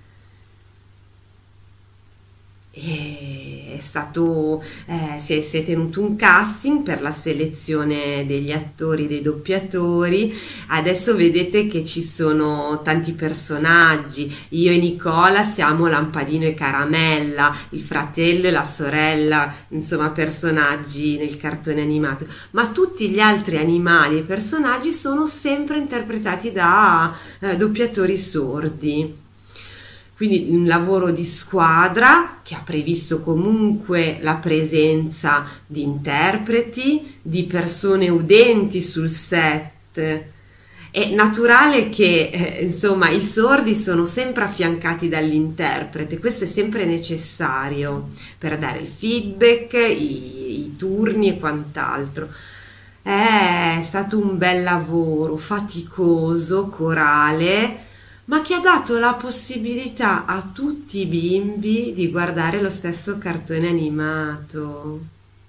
E è stato eh, si, è, si è tenuto un casting per la selezione degli attori, dei doppiatori. Adesso vedete che ci sono tanti personaggi. Io e Nicola siamo Lampadino e Caramella, il fratello e la sorella, insomma personaggi nel cartone animato, ma tutti gli altri animali e personaggi sono sempre interpretati da eh, doppiatori sordi. Quindi un lavoro di squadra che ha previsto comunque la presenza di interpreti, di persone udenti sul set. È naturale che eh, insomma i sordi sono sempre affiancati dall'interprete, questo è sempre necessario per dare il feedback, i, i turni e quant'altro. È stato un bel lavoro, faticoso, corale, ma che ha dato la possibilità a tutti i bimbi di guardare lo stesso cartone animato.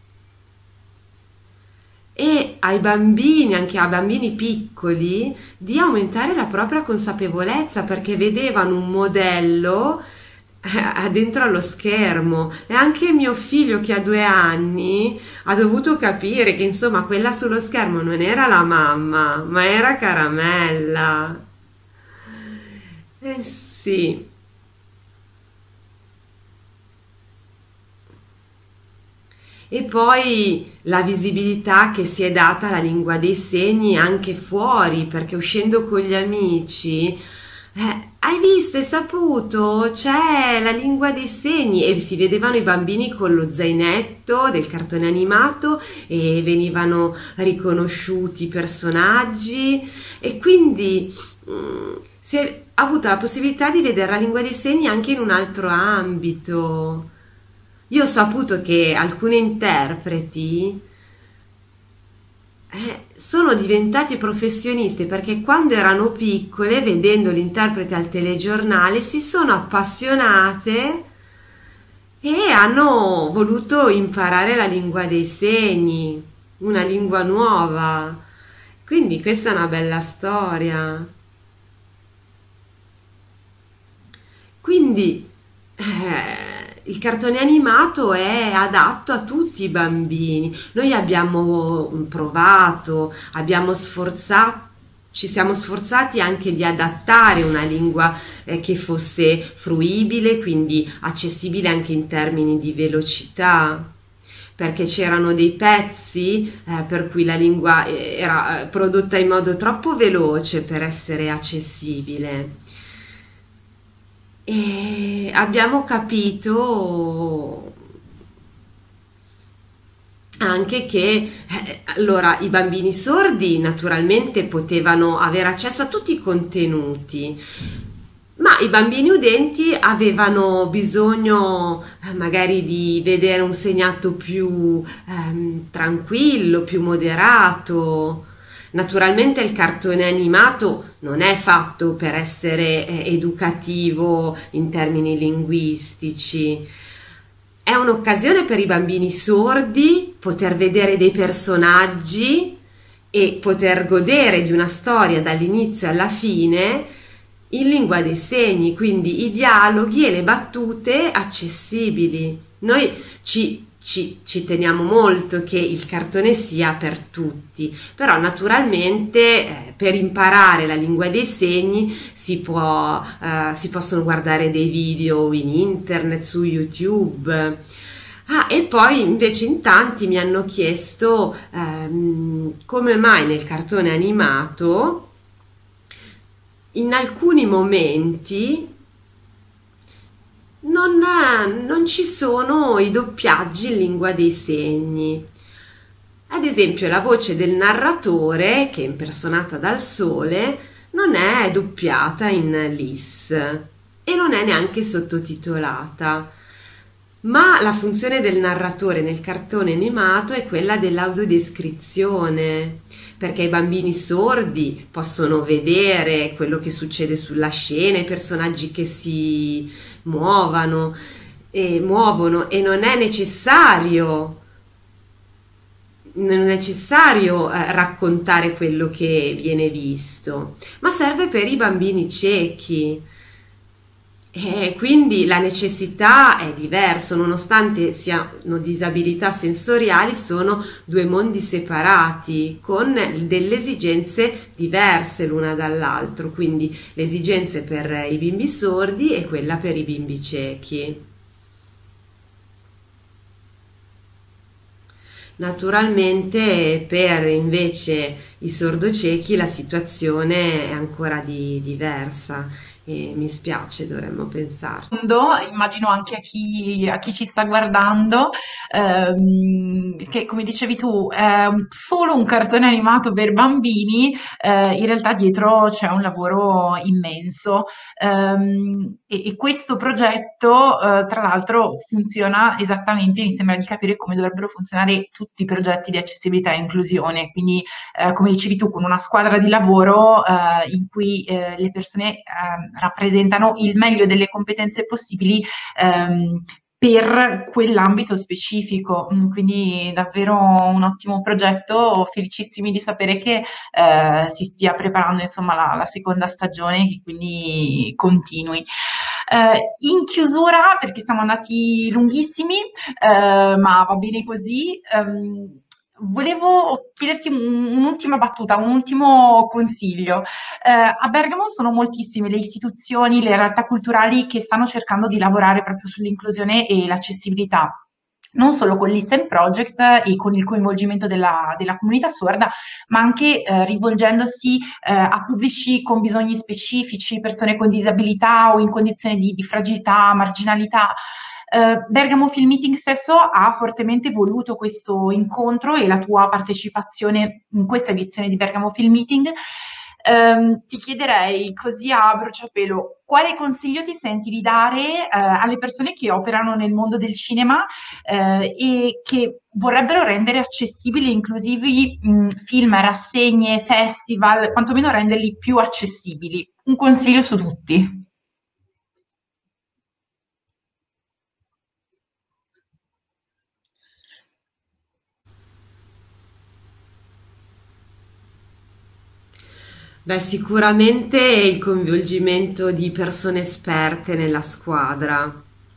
E ai bambini, anche a bambini piccoli, di aumentare la propria consapevolezza, perché vedevano un modello eh, dentro allo schermo. E anche mio figlio, che ha due anni, ha dovuto capire che insomma quella sullo schermo non era la mamma, ma era Caramella. Eh sì. E poi la visibilità che si è data alla lingua dei segni anche fuori, perché uscendo con gli amici, eh, hai visto, hai saputo, c'è la lingua dei segni, e si vedevano i bambini con lo zainetto del cartone animato e venivano riconosciuti i personaggi, e quindi mh, si è ha avuto la possibilità di vedere la lingua dei segni anche in un altro ambito. Io ho saputo che alcuni interpreti eh, sono diventati professionisti perché quando erano piccole, vedendo l'interprete al telegiornale, si sono appassionate e hanno voluto imparare la lingua dei segni, una lingua nuova. Quindi questa è una bella storia. Quindi eh, il cartone animato è adatto a tutti i bambini. Noi abbiamo provato, abbiamo sforzato, ci siamo sforzati anche di adattare una lingua eh, che fosse fruibile, quindi accessibile anche in termini di velocità, perché c'erano dei pezzi eh, per cui la lingua era prodotta in modo troppo veloce per essere accessibile. E abbiamo capito anche che eh, allora i bambini sordi naturalmente potevano avere accesso a tutti i contenuti, ma i bambini udenti avevano bisogno eh, magari di vedere un segnato più ehm, tranquillo, più moderato. Naturalmente il cartone animato non è fatto per essere eh, educativo in termini linguistici. È un'occasione per i bambini sordi poter vedere dei personaggi e poter godere di una storia dall'inizio alla fine in lingua dei segni, quindi i dialoghi e le battute accessibili. Noi ci, ci, ci teniamo molto che il cartone sia per tutti, però naturalmente eh, per imparare la lingua dei segni si, può, eh, si possono guardare dei video in internet, su YouTube. Ah, e poi invece in tanti mi hanno chiesto ehm, come mai nel cartone animato in alcuni momenti non, non ci sono i doppiaggi in lingua dei segni. Ad esempio la voce del narratore, che è impersonata dal Sole, non è doppiata in L I S e non è neanche sottotitolata. Ma la funzione del narratore nel cartone animato è quella dell'audiodescrizione, perché i bambini sordi possono vedere quello che succede sulla scena, i personaggi che si muovano e muovono e non è necessario non è necessario eh, raccontare quello che viene visto, ma serve per i bambini ciechi. E quindi la necessità è diversa, nonostante siano disabilità sensoriali, sono due mondi separati con delle esigenze diverse l'una dall'altro, quindi le esigenze per i bimbi sordi e quella per i bimbi ciechi. Naturalmente per invece i sordociechi la situazione è ancora di, diversa. E mi spiace, dovremmo pensarci. Immagino anche a chi, a chi ci sta guardando, ehm, che come dicevi tu è un- solo un cartone animato per bambini, eh, in realtà dietro c'è un lavoro immenso. Ehm, e, e questo progetto, eh, tra l'altro, funziona esattamente, mi sembra di capire, come dovrebbero funzionare tutti i progetti di accessibilità e inclusione, quindi eh, come dicevi tu, con una squadra di lavoro eh, in cui eh, le persone eh, rappresentano il meglio delle competenze possibili ehm, per quell'ambito specifico. Mm, Quindi davvero un ottimo progetto, felicissimi di sapere che eh, si stia preparando insomma la, la seconda stagione, che quindi continui. Eh, in chiusura, perché siamo andati lunghissimi, eh, ma va bene così, ehm, volevo chiederti un- un'ultima battuta, un ultimo consiglio. Eh, a Bergamo sono moltissime le istituzioni, le realtà culturali che stanno cercando di lavorare proprio sull'inclusione e l'accessibilità, non solo con l'I S T E M Project e con il coinvolgimento della, della comunità sorda, ma anche eh, rivolgendosi eh, a pubblici con bisogni specifici, persone con disabilità o in condizioni di, di fragilità, marginalità. Eh, Bergamo Film Meeting stesso ha fortemente voluto questo incontro e la tua partecipazione in questa edizione di Bergamo Film Meeting. Ehm, ti chiederei così a bruciapelo, quale consiglio ti senti di dare eh, alle persone che operano nel mondo del cinema eh, e che vorrebbero rendere accessibili e inclusivi mh, film, rassegne, festival, quantomeno renderli più accessibili? Un consiglio su tutti. Beh, sicuramente il coinvolgimento di persone esperte nella squadra.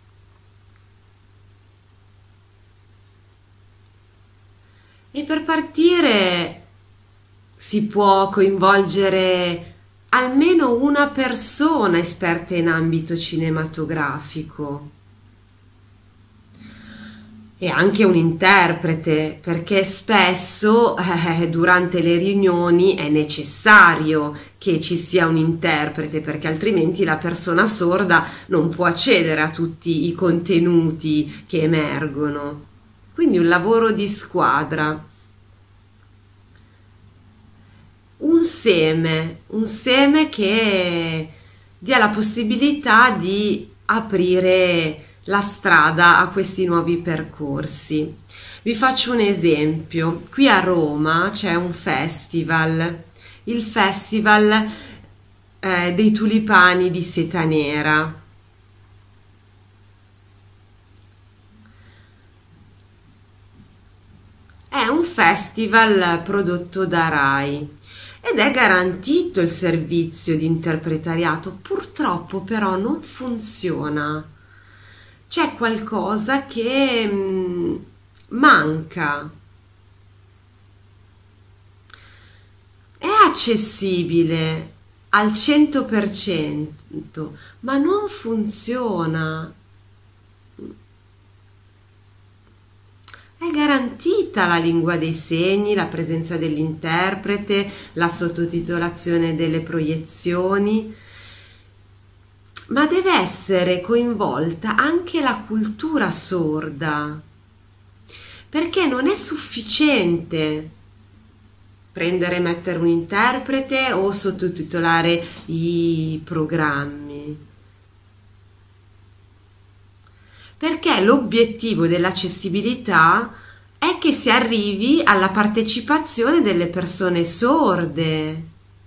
E per partire si può coinvolgere almeno una persona esperta in ambito cinematografico e anche un interprete, perché spesso eh, durante le riunioni è necessario che ci sia un interprete, perché altrimenti la persona sorda non può accedere a tutti i contenuti che emergono. Quindi un lavoro di squadra. Un seme, un seme che dia la possibilità di aprire la strada a questi nuovi percorsi. Vi faccio un esempio. Qui a Roma c'è un festival, il Festival eh, dei Tulipani di Seta Nera. È un festival prodotto da Rai ed è garantito il servizio di interpretariato. Purtroppo però non funziona, c'è qualcosa che mh, manca. È accessibile al cento per cento, ma non funziona. È garantita la lingua dei segni, la presenza dell'interprete, la sottotitolazione delle proiezioni, ma deve essere coinvolta anche la cultura sorda, perché non è sufficiente prendere e mettere un interprete o sottotitolare i programmi, perché l'obiettivo dell'accessibilità è che si arrivi alla partecipazione delle persone sorde,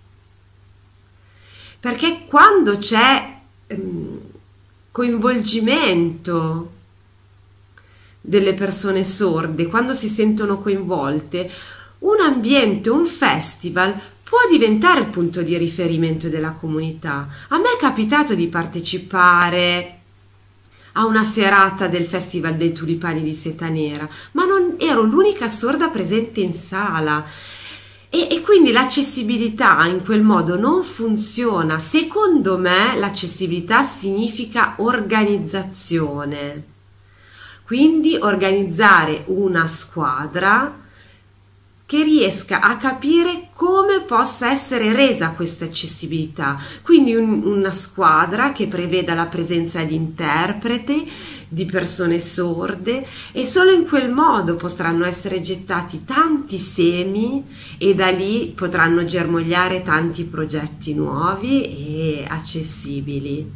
perché quando c'è ehm, coinvolgimento delle persone sorde, quando si sentono coinvolte, un ambiente, un festival può diventare il punto di riferimento della comunità. A me è capitato di partecipare a una serata del Festival dei Tulipani di Seta Nera, ma non ero l'unica sorda presente in sala e, e quindi l'accessibilità in quel modo non funziona. Secondo me l'accessibilità significa organizzazione, quindi organizzare una squadra che riesca a capire come possa essere resa questa accessibilità, quindi un, una squadra che preveda la presenza di interpreti, di persone sorde, e solo in quel modo potranno essere gettati tanti semi e da lì potranno germogliare tanti progetti nuovi e accessibili.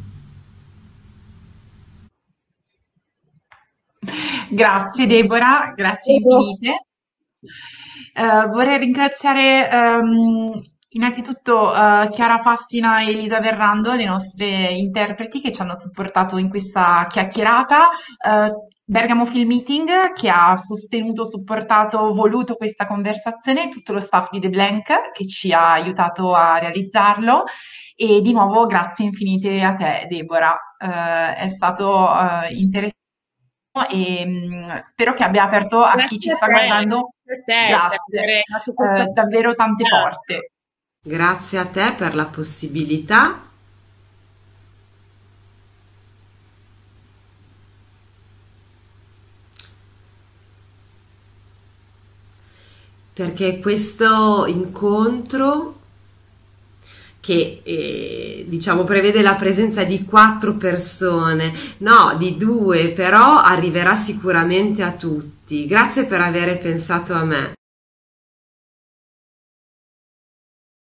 Grazie Deborah, grazie infinite. Uh, vorrei ringraziare um, innanzitutto uh, Chiara Fassina e Elisa Verrando, le nostre interpreti che ci hanno supportato in questa chiacchierata, uh, Bergamo Film Meeting che ha sostenuto, supportato, voluto questa conversazione, tutto lo staff di The Blank che ci ha aiutato a realizzarlo, e di nuovo grazie infinite a te Deborah, uh, è stato uh, interessante e mh, spero che abbia aperto a Grazie chi ci a sta te, guardando grazie a te, grazie, per aver dato questa eh, davvero tante possibilità. porte. Grazie a te per la possibilità. Perché questo incontro che eh, diciamo prevede la presenza di quattro persone, no, di due, però arriverà sicuramente a tutti. Grazie per aver pensato a me.